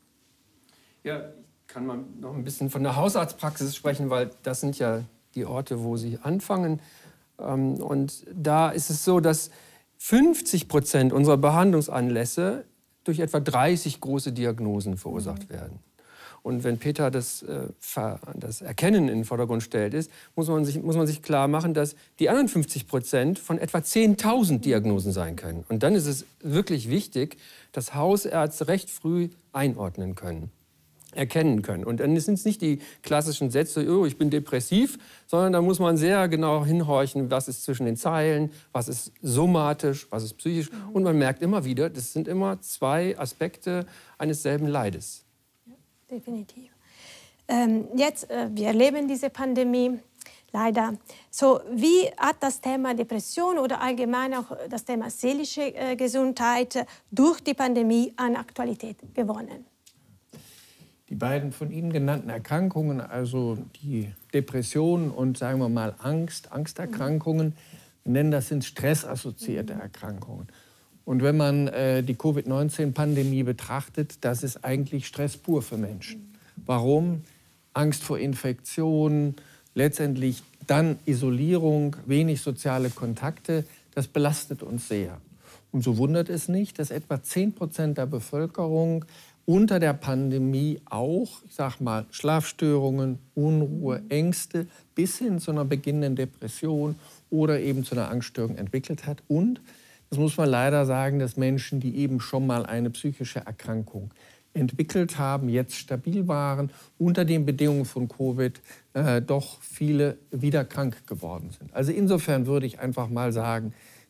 Ja, ich kann mal noch ein bisschen von der Hausarztpraxis sprechen, weil das sind ja die Orte, wo Sie anfangen. Und da ist es so, dass fünfzig Prozent unserer Behandlungsanlässe durch etwa dreißig große Diagnosen verursacht werden. Und wenn Peter das, äh, das Erkennen in den Vordergrund stellt, ist, muss man sich, muss man sich klar machen, dass die anderen fünfzig Prozent von etwa zehntausend Diagnosen sein können. Und dann ist es wirklich wichtig, dass Hausärzte recht früh einordnen können, erkennen können. Und dann sind es nicht die klassischen Sätze, oh, ich bin depressiv, sondern da muss man sehr genau hinhorchen, was ist zwischen den Zeilen, was ist somatisch, was ist psychisch. Und man merkt immer wieder, das sind immer zwei Aspekte eines selben Leides. Definitiv. Ähm, jetzt, äh, wir erleben diese Pandemie, leider. So, wie hat das Thema Depression oder allgemein auch das Thema seelische äh, Gesundheit durch die Pandemie an Aktualität gewonnen? Die beiden von Ihnen genannten Erkrankungen, also die Depression und, sagen wir mal, Angst, Angsterkrankungen, wir nennen das sind stressassoziierte Erkrankungen. Und wenn man äh, die Covid neunzehn Pandemie betrachtet, das ist eigentlich Stress pur für Menschen. Warum? Angst vor Infektionen, letztendlich dann Isolierung, wenig soziale Kontakte, das belastet uns sehr. Und so wundert es nicht, dass etwa zehn Prozent der Bevölkerung unter der Pandemie auch, ich sag mal, Schlafstörungen, Unruhe, Ängste bis hin zu einer beginnenden Depression oder eben zu einer Angststörung entwickelt hat. Und das muss man leider sagen, dass Menschen, die eben schon mal eine psychische Erkrankung entwickelt haben, jetzt stabil waren, unter den Bedingungen von Covid äh, doch viele wieder krank geworden sind. Also insofern würde ich einfach mal sagen,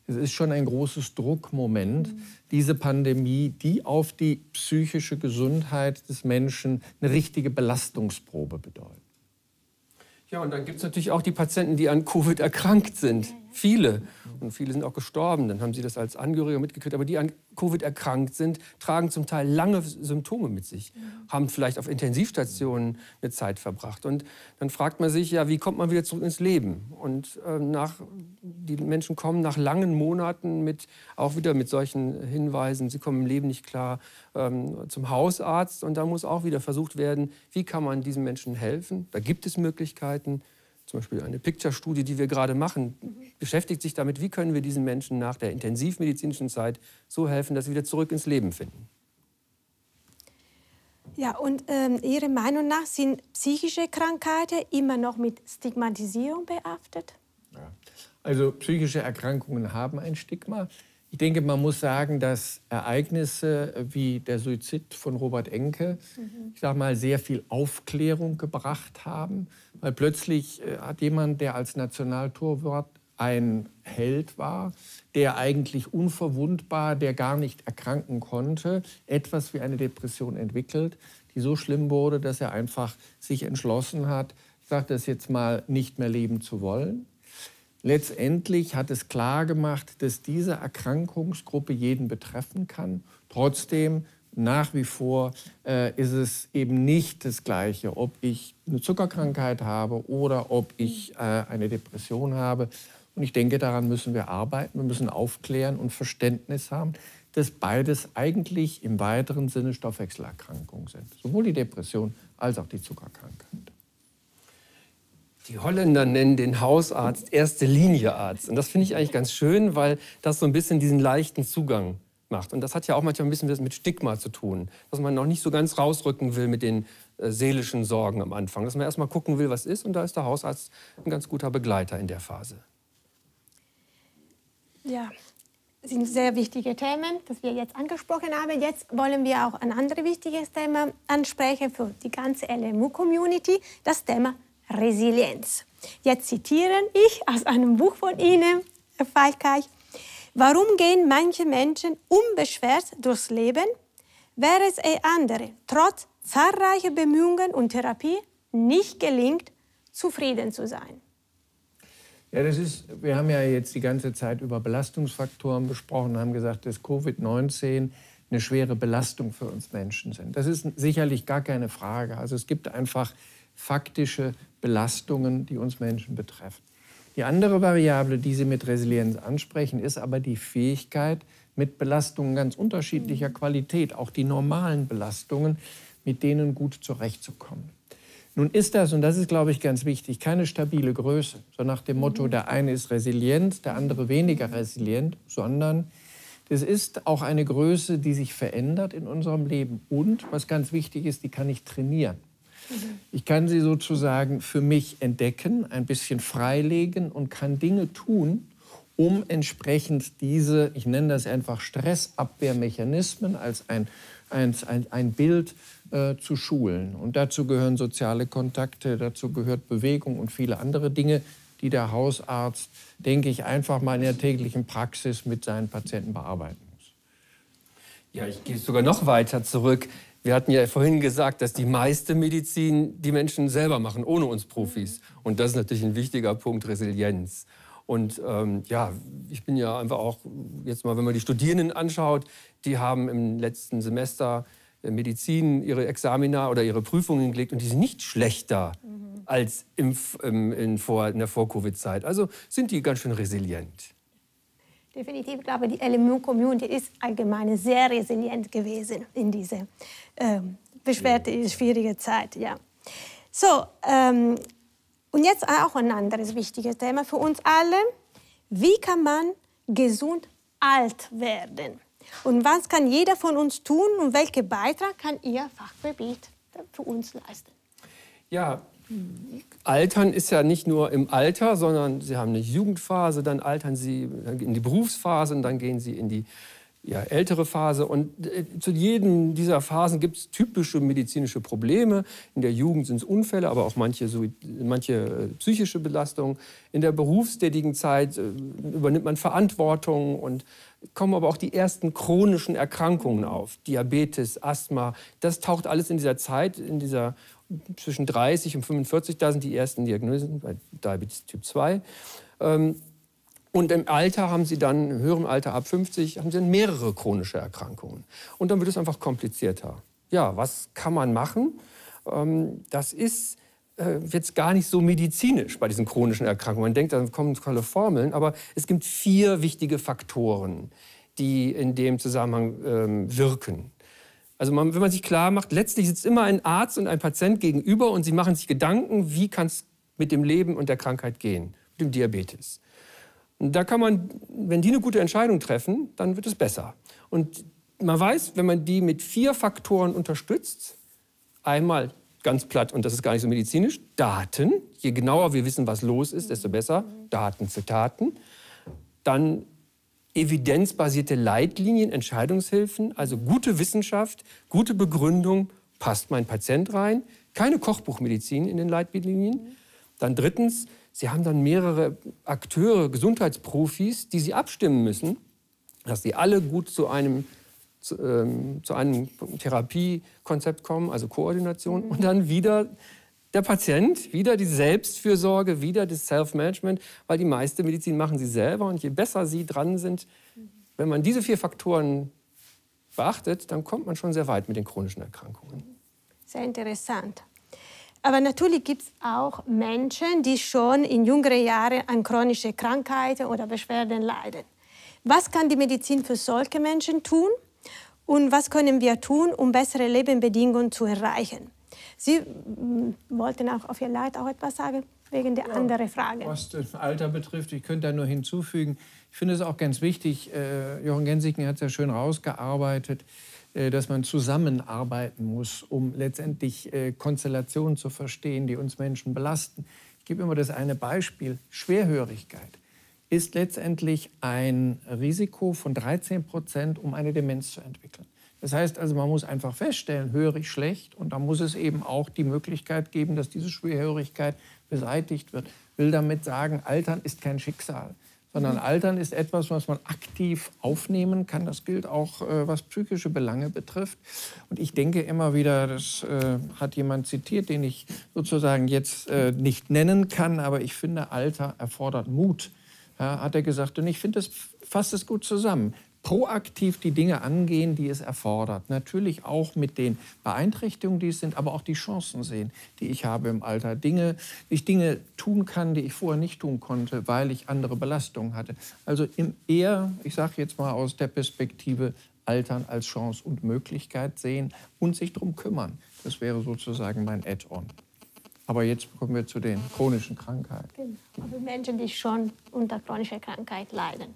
Es ist schon ein großes Druckmoment, mhm. diese Pandemie, die auf die psychische Gesundheit des Menschen eine richtige Belastungsprobe bedeutet. Ja, und dann gibt es natürlich auch die Patienten, die an Covid erkrankt sind. Viele. Und viele sind auch gestorben. Dann haben sie das als Angehörige mitgekriegt. Aber die an Covid erkrankt sind, tragen zum Teil lange Symptome mit sich. Mhm. Haben vielleicht auf Intensivstationen eine Zeit verbracht. Und dann fragt man sich, ja, wie kommt man wieder zurück ins Leben? Und äh, nach, die Menschen kommen nach langen Monaten mit, auch wieder mit solchen Hinweisen, sie kommen im Leben nicht klar, ähm, zum Hausarzt. Und da muss auch wieder versucht werden, wie kann man diesen Menschen helfen? Da gibt es Möglichkeiten. Zum Beispiel eine Picture-Studie, die wir gerade machen, beschäftigt sich damit, wie können wir diesen Menschen nach der intensivmedizinischen Zeit so helfen, dass sie wieder zurück ins Leben finden. Ja, und ähm, Ihrer Meinung nach sind psychische Krankheiten immer noch mit Stigmatisierung behaftet? Ja. Also psychische Erkrankungen haben ein Stigma. Ich denke, man muss sagen, dass Ereignisse wie der Suizid von Robert Enke, mhm. ich sag mal, sehr viel Aufklärung gebracht haben. Weil plötzlich äh, hat jemand, der als Nationaltorwart ein Held war, der eigentlich unverwundbar, der gar nicht erkranken konnte, etwas wie eine Depression entwickelt, die so schlimm wurde, dass er einfach sich entschlossen hat, ich sage das jetzt mal, nicht mehr leben zu wollen. Letztendlich hat es klar gemacht, dass diese Erkrankungsgruppe jeden betreffen kann. Trotzdem, nach wie vor äh, ist es eben nicht das Gleiche, ob ich eine Zuckerkrankheit habe oder ob ich äh, eine Depression habe. Und ich denke, daran müssen wir arbeiten. Wir müssen aufklären und Verständnis haben, dass beides eigentlich im weiteren Sinne Stoffwechselerkrankungen sind. Sowohl die Depression als auch die Zuckerkrankheit. Die Holländer nennen den Hausarzt Erste-Linie-Arzt. Und das finde ich eigentlich ganz schön, weil das so ein bisschen diesen leichten Zugang macht. Und das hat ja auch manchmal ein bisschen mit Stigma zu tun. Dass man noch nicht so ganz rausrücken will mit den äh, seelischen Sorgen am Anfang. Dass man erst mal gucken will, was ist. Und da ist der Hausarzt ein ganz guter Begleiter in der Phase. Ja, das sind sehr wichtige Themen, das wir jetzt angesprochen haben. Jetzt wollen wir auch ein anderes wichtiges Thema ansprechen für die ganze L M U-Community, das Thema Resilienz. Jetzt zitiere ich aus einem Buch von Ihnen, Herr Falkay. Warum gehen manche Menschen unbeschwert durchs Leben, während es andere trotz zahlreicher Bemühungen und Therapie nicht gelingt, zufrieden zu sein? Ja, das ist, wir haben ja jetzt die ganze Zeit über Belastungsfaktoren besprochen und haben gesagt, dass Covid neunzehn eine schwere Belastung für uns Menschen sind. Das ist sicherlich gar keine Frage. Also es gibt einfach faktische Belastungen, die uns Menschen betreffen. Die andere Variable, die Sie mit Resilienz ansprechen, ist aber die Fähigkeit, mit Belastungen ganz unterschiedlicher Qualität, auch die normalen Belastungen, mit denen gut zurechtzukommen. Nun ist das, und das ist, glaube ich, ganz wichtig, keine stabile Größe, so nach dem Motto, der eine ist resilient, der andere weniger resilient, sondern das ist auch eine Größe, die sich verändert in unserem Leben. Und, was ganz wichtig ist, die kann ich trainieren. Ich kann sie sozusagen für mich entdecken, ein bisschen freilegen und kann Dinge tun, um entsprechend diese, ich nenne das einfach Stressabwehrmechanismen als ein, ein, ein, ein Bild äh, zu schulen. Und dazu gehören soziale Kontakte, dazu gehört Bewegung und viele andere Dinge, die der Hausarzt, denke ich, einfach mal in der täglichen Praxis mit seinen Patienten bearbeiten muss. Ja, ich gehe sogar noch weiter zurück. Wir hatten ja vorhin gesagt, dass die meiste Medizin die Menschen selber machen, ohne uns Profis. Und das ist natürlich ein wichtiger Punkt, Resilienz. Und ähm, ja, ich bin ja einfach auch, jetzt mal, wenn man die Studierenden anschaut, die haben im letzten Semester Medizin ihre Examina oder ihre Prüfungen gelegt und die sind nicht schlechter mhm. als im, im, in, vor, in der Vor-Covid-Zeit. Also sind die ganz schön resilient. Definitiv, ich glaube, die L M U-Community ist allgemein sehr resilient gewesen in dieser ähm, beschwerte, schwierige Zeit. Ja. So, ähm, und jetzt auch ein anderes wichtiges Thema für uns alle. Wie kann man gesund alt werden? Und was kann jeder von uns tun und welchen Beitrag kann Ihr Fachgebiet für uns leisten? Ja, Altern ist ja nicht nur im Alter, sondern Sie haben eine Jugendphase, dann altern Sie in die Berufsphase und dann gehen Sie in die ja, ältere Phase. Und äh, zu jedem dieser Phasen gibt es typische medizinische Probleme. In der Jugend sind es Unfälle, aber auch manche, so, manche äh, psychische Belastungen. In der berufstätigen Zeit äh, übernimmt man Verantwortung und kommen aber auch die ersten chronischen Erkrankungen auf. Diabetes, Asthma, das taucht alles in dieser Zeit, in dieser zwischen dreißig und fünfundvierzig, da sind die ersten Diagnosen bei Diabetes Typ zwei. Ähm, Und im Alter haben sie dann, im höheren Alter ab fünfzig, haben sie dann mehrere chronische Erkrankungen. Und dann wird es einfach komplizierter. Ja, was kann man machen? Ähm, das ist äh, jetzt gar nicht so medizinisch bei diesen chronischen Erkrankungen. Man denkt, da kommen tolle Formeln, aber es gibt vier wichtige Faktoren, die in dem Zusammenhang ähm, wirken. Also man, wenn man sich klar macht, letztlich sitzt immer ein Arzt und ein Patient gegenüber und sie machen sich Gedanken, wie kann es mit dem Leben und der Krankheit gehen, mit dem Diabetes. Da kann man, wenn die eine gute Entscheidung treffen, dann wird es besser. Und man weiß, wenn man die mit vier Faktoren unterstützt, einmal ganz platt, und das ist gar nicht so medizinisch, Daten. Je genauer wir wissen, was los ist, desto besser. Daten für Taten. Dann evidenzbasierte Leitlinien, Entscheidungshilfen, also gute Wissenschaft, gute Begründung, passt mein Patient rein. Keine Kochbuchmedizin in den Leitlinien. Dann drittens, Sie haben dann mehrere Akteure, Gesundheitsprofis, die Sie abstimmen müssen, dass sie alle gut zu einem, zu, ähm, zu einem Therapiekonzept kommen, also Koordination. Mhm. Und dann wieder der Patient, wieder die Selbstfürsorge, wieder das Self-Management, weil die meiste Medizin machen Sie selber. Und je besser Sie dran sind, wenn man diese vier Faktoren beachtet, dann kommt man schon sehr weit mit den chronischen Erkrankungen. Sehr interessant. Aber natürlich gibt es auch Menschen, die schon in jüngeren Jahren an chronischen Krankheiten oder Beschwerden leiden. Was kann die Medizin für solche Menschen tun? Und was können wir tun, um bessere Lebensbedingungen zu erreichen? Sie m, wollten auch auf Ihr Leid auch etwas sagen, wegen der ja, anderen Frage. Was das Alter betrifft, ich könnte da nur hinzufügen, ich finde es auch ganz wichtig, äh, Jochen Gensiken hat es ja schön rausgearbeitet, dass man zusammenarbeiten muss, um letztendlich äh, Konstellationen zu verstehen, die uns Menschen belasten. Ich gebe immer das eine Beispiel. Schwerhörigkeit ist letztendlich ein Risiko von dreizehn Prozent, um eine Demenz zu entwickeln. Das heißt also, man muss einfach feststellen, höre ich schlecht, und da muss es eben auch die Möglichkeit geben, dass diese Schwerhörigkeit beseitigt wird. Ich will damit sagen, Altern ist kein Schicksal, sondern Altern ist etwas, was man aktiv aufnehmen kann. Das gilt auch, äh, was psychische Belange betrifft. Und ich denke immer wieder, das äh, hat jemand zitiert, den ich sozusagen jetzt äh, nicht nennen kann, aber ich finde, Alter erfordert Mut. Ja, hat er gesagt, und ich finde, das fasst es gut zusammen. Proaktiv die Dinge angehen, die es erfordert. Natürlich auch mit den Beeinträchtigungen, die es sind, aber auch die Chancen sehen, die ich habe im Alter. Dinge, ich Dinge tun kann, die ich vorher nicht tun konnte, weil ich andere Belastungen hatte. Also im eher, ich sage jetzt mal aus der Perspektive, Altern als Chance und Möglichkeit sehen und sich darum kümmern. Das wäre sozusagen mein Add-on. Aber jetzt kommen wir zu den chronischen Krankheiten. Genau. Also Menschen, die schon unter chronischer Krankheit leiden.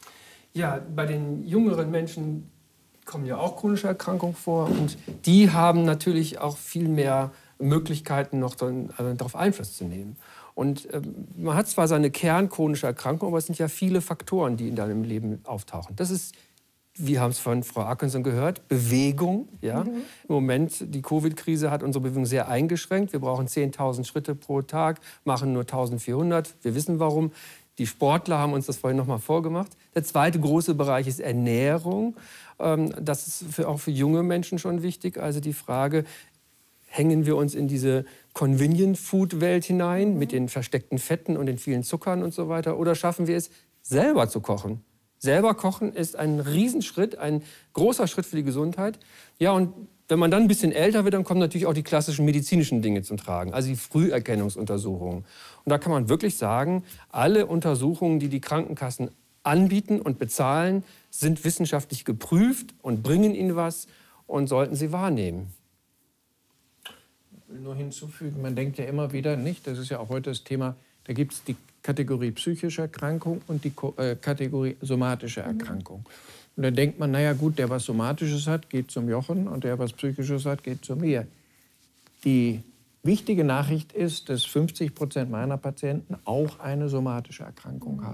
Ja, bei den jüngeren Menschen kommen ja auch chronische Erkrankungen vor. Und die haben natürlich auch viel mehr Möglichkeiten, noch dann, also darauf Einfluss zu nehmen. Und äh, man hat zwar seine kernchronische Erkrankung, aber es sind ja viele Faktoren, die in deinem Leben auftauchen. Das ist, wir haben es von Frau Atkinson gehört, Bewegung. Ja? Mhm. Im Moment, die Covid-Krise hat unsere Bewegung sehr eingeschränkt. Wir brauchen zehntausend Schritte pro Tag, machen nur eintausendvierhundert. Wir wissen warum. Die Sportler haben uns das vorhin noch mal vorgemacht. Der zweite große Bereich ist Ernährung. Das ist für, auch für junge Menschen schon wichtig. Also die Frage, hängen wir uns in diese Convenient-Food-Welt hinein mit den versteckten Fetten und den vielen Zuckern und so weiter? Oder schaffen wir es, selber zu kochen? Selber kochen ist ein Riesenschritt, ein großer Schritt für die Gesundheit. Ja, und wenn man dann ein bisschen älter wird, dann kommen natürlich auch die klassischen medizinischen Dinge zum Tragen, also die Früherkennungsuntersuchungen. Und da kann man wirklich sagen, alle Untersuchungen, die die Krankenkassen anbieten und bezahlen, sind wissenschaftlich geprüft und bringen ihnen was und sollten sie wahrnehmen. Ich will nur hinzufügen, man denkt ja immer wieder, nicht, das ist ja auch heute das Thema, da gibt es die Kategorie psychische Erkrankung und die äh, Kategorie somatische Erkrankung. Und dann denkt man, naja gut, der was Somatisches hat, geht zum Jochen, und der was Psychisches hat, geht zu mir. Die wichtige Nachricht ist, dass fünfzig Prozent meiner Patienten auch eine somatische Erkrankung haben.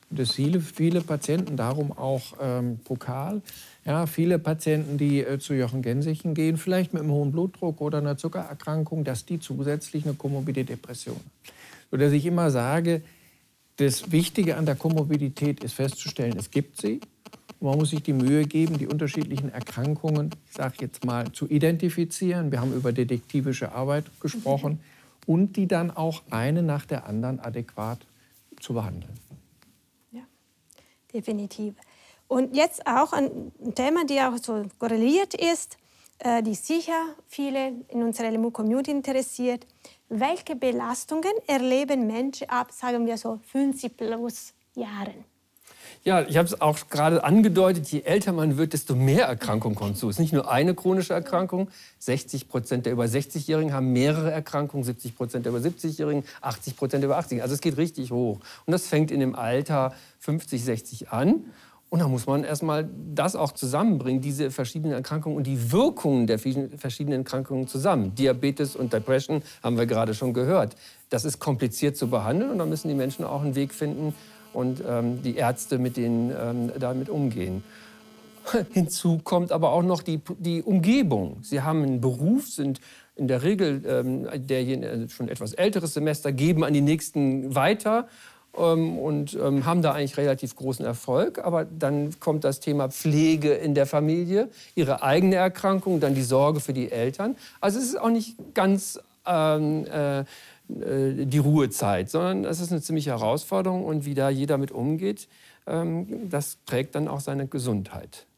Und es viele, viele Patienten, darum auch ähm, Pokal, ja, viele Patienten, die äh, zu Jochen Gensichen gehen, vielleicht mit einem hohen Blutdruck oder einer Zuckererkrankung, dass die zusätzlich eine komorbide Depression haben. Sodass ich immer sage, das Wichtige an der Komorbidität ist festzustellen, es gibt sie. Und man muss sich die Mühe geben, die unterschiedlichen Erkrankungen, ich sage jetzt mal, zu identifizieren. Wir haben über detektivische Arbeit gesprochen. Und die dann auch eine nach der anderen adäquat zu behandeln. Ja, definitiv. Und jetzt auch ein Thema, die auch so korreliert ist, äh, die sicher viele in unserer L M U-Community interessiert. Welche Belastungen erleben Menschen ab, sagen wir so, fünfzig plus Jahren? Ja, ich habe es auch gerade angedeutet, je älter man wird, desto mehr Erkrankungen kommt zu. Es ist nicht nur eine chronische Erkrankung. sechzig Prozent der über sechzig-Jährigen haben mehrere Erkrankungen, siebzig Prozent der über siebzig-Jährigen, achtzig Prozent der über achtzig. Also es geht richtig hoch. Und das fängt in dem Alter fünfzig, sechzig an. Und da muss man erstmal das auch zusammenbringen, diese verschiedenen Erkrankungen und die Wirkungen der verschiedenen Erkrankungen zusammen. Diabetes und Depression haben wir gerade schon gehört. Das ist kompliziert zu behandeln und da müssen die Menschen auch einen Weg finden, und ähm, die Ärzte mit denen ähm, damit umgehen. Hinzu kommt aber auch noch die, die Umgebung. Sie haben einen Beruf, sind in der Regel ähm, derjenige schon etwas älteres Semester, geben an die Nächsten weiter ähm, und ähm, haben da eigentlich relativ großen Erfolg. Aber dann kommt das Thema Pflege in der Familie, ihre eigene Erkrankung, dann die Sorge für die Eltern. Also es ist auch nicht ganz ähm, äh, die Ruhezeit, sondern es ist eine ziemliche Herausforderung und wie da jeder mit umgeht, das prägt dann auch seine Gesundheit.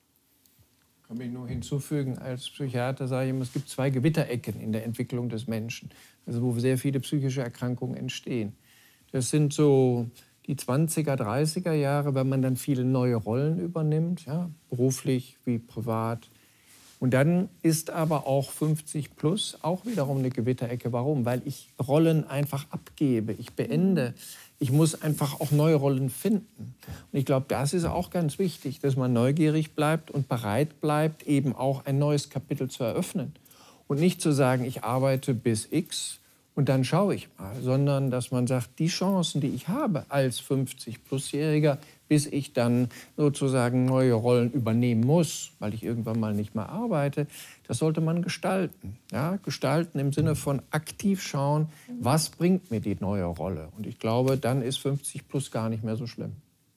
Kann ich nur hinzufügen, als Psychiater sage ich immer, es gibt zwei Gewitterecken in der Entwicklung des Menschen, also wo sehr viele psychische Erkrankungen entstehen. Das sind so die zwanziger, dreißiger Jahre, wenn man dann viele neue Rollen übernimmt, ja, beruflich wie privat. Und dann ist aber auch fünfzig plus auch wiederum eine Gewitterecke. Warum? Weil ich Rollen einfach abgebe, ich beende. Ich muss einfach auch neue Rollen finden. Und ich glaube, das ist auch ganz wichtig, dass man neugierig bleibt und bereit bleibt, eben auch ein neues Kapitel zu eröffnen. Und nicht zu sagen, ich arbeite bis X und dann schaue ich mal, sondern dass man sagt, die Chancen, die ich habe als fünfzig-plus-Jähriger, bis ich dann sozusagen neue Rollen übernehmen muss, weil ich irgendwann mal nicht mehr arbeite, das sollte man gestalten. Ja? Gestalten im Sinne von aktiv schauen, was bringt mir die neue Rolle. Und ich glaube, dann ist fünfzig plus gar nicht mehr so schlimm.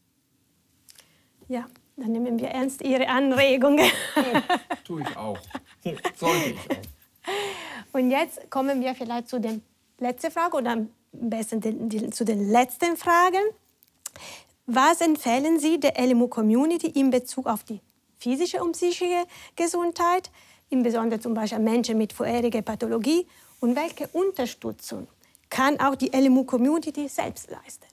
Ja, dann nehmen wir ernst Ihre Anregungen. Tue ich auch. Sollte ich auch. Und jetzt kommen wir vielleicht zu der letzten Frage oder am besten die, die, zu den letzten Fragen. Was empfehlen Sie der L M U-Community in Bezug auf die physische und psychische Gesundheit, insbesondere zum Beispiel Menschen mit vorheriger Pathologie? Und welche Unterstützung kann auch die L M U-Community selbst leisten?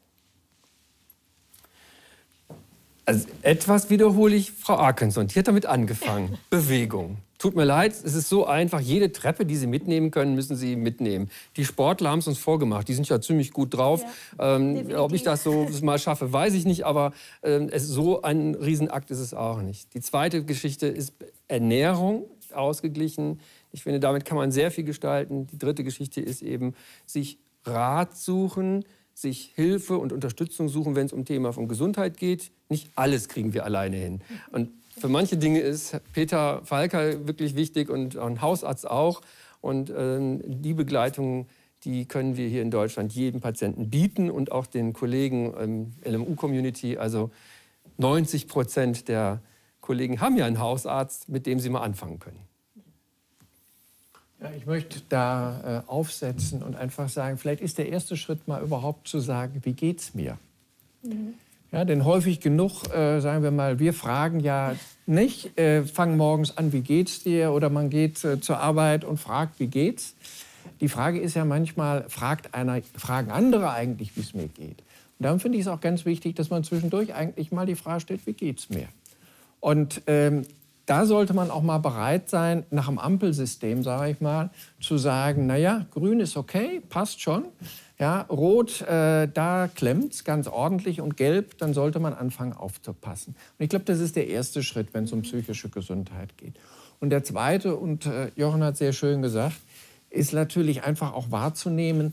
Also etwas wiederhole ich Frau Arkenson. Die hat damit angefangen. Bewegung. Tut mir leid, es ist so einfach. Jede Treppe, die Sie mitnehmen können, müssen Sie mitnehmen. Die Sportler haben es uns vorgemacht. Die sind ja ziemlich gut drauf. Ja, ähm, ob ich das so mal schaffe, weiß ich nicht. Aber ähm, es, so ein Riesenakt ist es auch nicht. Die zweite Geschichte ist Ernährung, ausgeglichen. Ich finde, damit kann man sehr viel gestalten. Die dritte Geschichte ist eben, sich Rat suchen, sich Hilfe und Unterstützung suchen, wenn es um Thema von Gesundheit geht. Nicht alles kriegen wir alleine hin. Und für manche Dinge ist Peter Falker wirklich wichtig und ein Hausarzt auch. Und äh, die Begleitung, die können wir hier in Deutschland jedem Patienten bieten und auch den Kollegen im L M U-Community. Also neunzig Prozent der Kollegen haben ja einen Hausarzt, mit dem sie mal anfangen können. Ja, ich möchte da äh, aufsetzen und einfach sagen, vielleicht ist der erste Schritt mal überhaupt zu sagen, wie geht's mir? Mhm. Ja, denn häufig genug, äh, sagen wir mal, wir fragen ja nicht, äh, fangen morgens an, wie geht's dir? Oder man geht äh, zur Arbeit und fragt, wie geht's? Die Frage ist ja manchmal, fragt einer, fragen andere eigentlich, wie es mir geht? Und dann finde ich es auch ganz wichtig, dass man zwischendurch eigentlich mal die Frage stellt, wie geht's mir? Und ähm, da sollte man auch mal bereit sein, nach dem Ampelsystem, sage ich mal, zu sagen, naja, grün ist okay, passt schon. Ja, rot, äh, da klemmt es ganz ordentlich und gelb, dann sollte man anfangen aufzupassen. Und ich glaube, das ist der erste Schritt, wenn es um psychische Gesundheit geht. Und der zweite, und äh, Jochen hat sehr schön gesagt, ist natürlich einfach auch wahrzunehmen,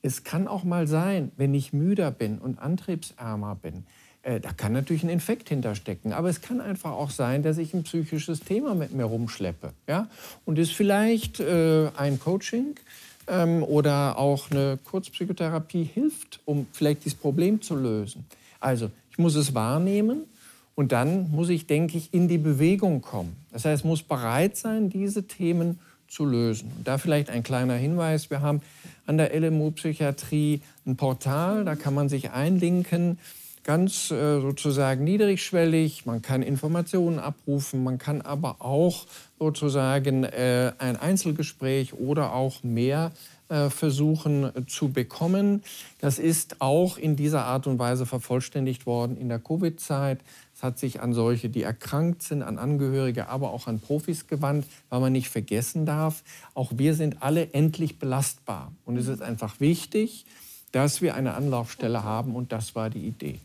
Es kann auch mal sein, wenn ich müder bin und antriebsärmer bin, äh, da kann natürlich ein Infekt hinterstecken. Aber es kann einfach auch sein, dass ich ein psychisches Thema mit mir rumschleppe. Ja? Und ist vielleicht äh, ein Coaching ähm, oder auch eine Kurzpsychotherapie hilft, um vielleicht dieses Problem zu lösen. Also ich muss es wahrnehmen. Und dann muss ich, denke ich, in die Bewegung kommen. Das heißt, ich muss bereit sein, diese Themen zu lösen. Und da vielleicht ein kleiner Hinweis. Wir haben an der L M U-Psychiatrie ein Portal, da kann man sich einlinken, ganz äh, sozusagen niedrigschwellig. Man kann Informationen abrufen, man kann aber auch sozusagen äh, ein Einzelgespräch oder auch mehr äh, versuchen äh, zu bekommen. Das ist auch in dieser Art und Weise vervollständigt worden in der Covid-Zeit. Es hat sich an solche, die erkrankt sind, an Angehörige, aber auch an Profis gewandt, weil man nicht vergessen darf, auch wir sind alle endlich belastbar. Und es ist einfach wichtig, dass wir eine Anlaufstelle haben, und das war die Idee.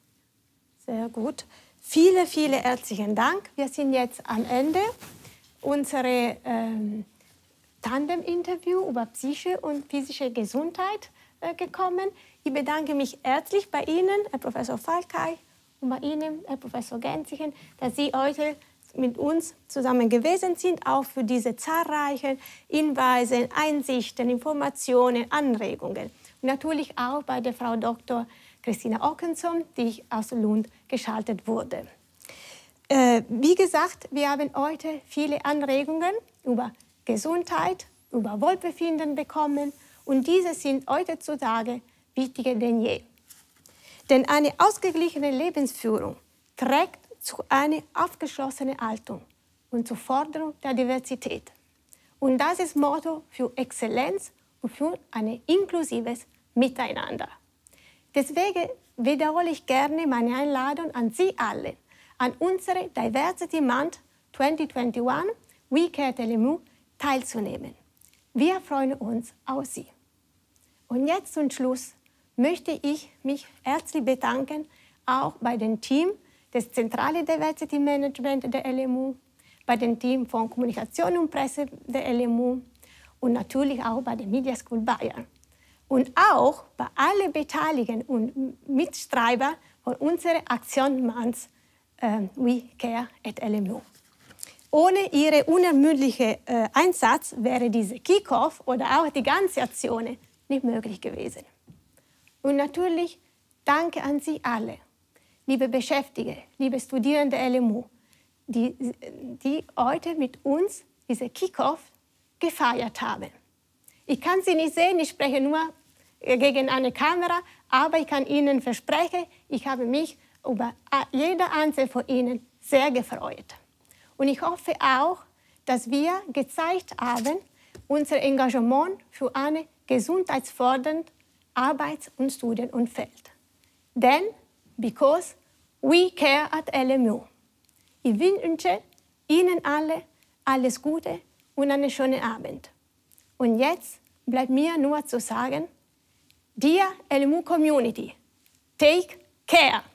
Sehr gut. Vielen, vielen herzlichen Dank. Wir sind jetzt am Ende unserer ähm, Tandem-Interview über Psyche und physische Gesundheit äh, gekommen. Ich bedanke mich herzlich bei Ihnen, Herr Professor Falkay, und bei Ihnen, Herr Professor Genzichen, dass Sie heute mit uns zusammen gewesen sind, auch für diese zahlreichen Hinweise, Einsichten, Informationen, Anregungen. Und natürlich auch bei der Frau Doktor Christina Åkesson, die aus Lund geschaltet wurde. Äh, wie gesagt, wir haben heute viele Anregungen über Gesundheit, über Wohlbefinden bekommen, und diese sind heutzutage wichtiger denn je. Denn eine ausgeglichene Lebensführung trägt zu einer aufgeschlossenen Haltung und zur Förderung der Diversität. Und das ist Motto für Exzellenz und für ein inklusives Miteinander. Deswegen wiederhole ich gerne meine Einladung an Sie alle, an unsere Diversity Month zwanzig einundzwanzig We Care L M U teilzunehmen. Wir freuen uns auf Sie. Und jetzt zum Schluss möchte ich mich herzlich bedanken, auch bei dem Team des Zentrale Diversity Management der L M U, bei dem Team von Kommunikation und Presse der L M U und natürlich auch bei der Media School Bayern. Und auch bei allen Beteiligten und Mitstreibern von unserer Aktion Month äh, We Care at L M U. Ohne Ihren unermüdlichen äh, Einsatz wäre diese Kick-Off oder auch die ganze Aktion nicht möglich gewesen. Und natürlich danke an Sie alle, liebe Beschäftigte, liebe Studierende der L M U, die, die heute mit uns diese Kick-Off gefeiert haben. Ich kann Sie nicht sehen, ich spreche nur gegen eine Kamera, aber ich kann Ihnen versprechen, ich habe mich über jede einzelne von Ihnen sehr gefreut. Und ich hoffe auch, dass wir gezeigt haben, unser Engagement für eine gesundheitsfördernde Arbeits- und Studienumfeld. Denn, because we care at L M U. Ich wünsche Ihnen alle alles Gute und einen schönen Abend. Und jetzt bleibt mir nur zu sagen, dear L M U Community, take care.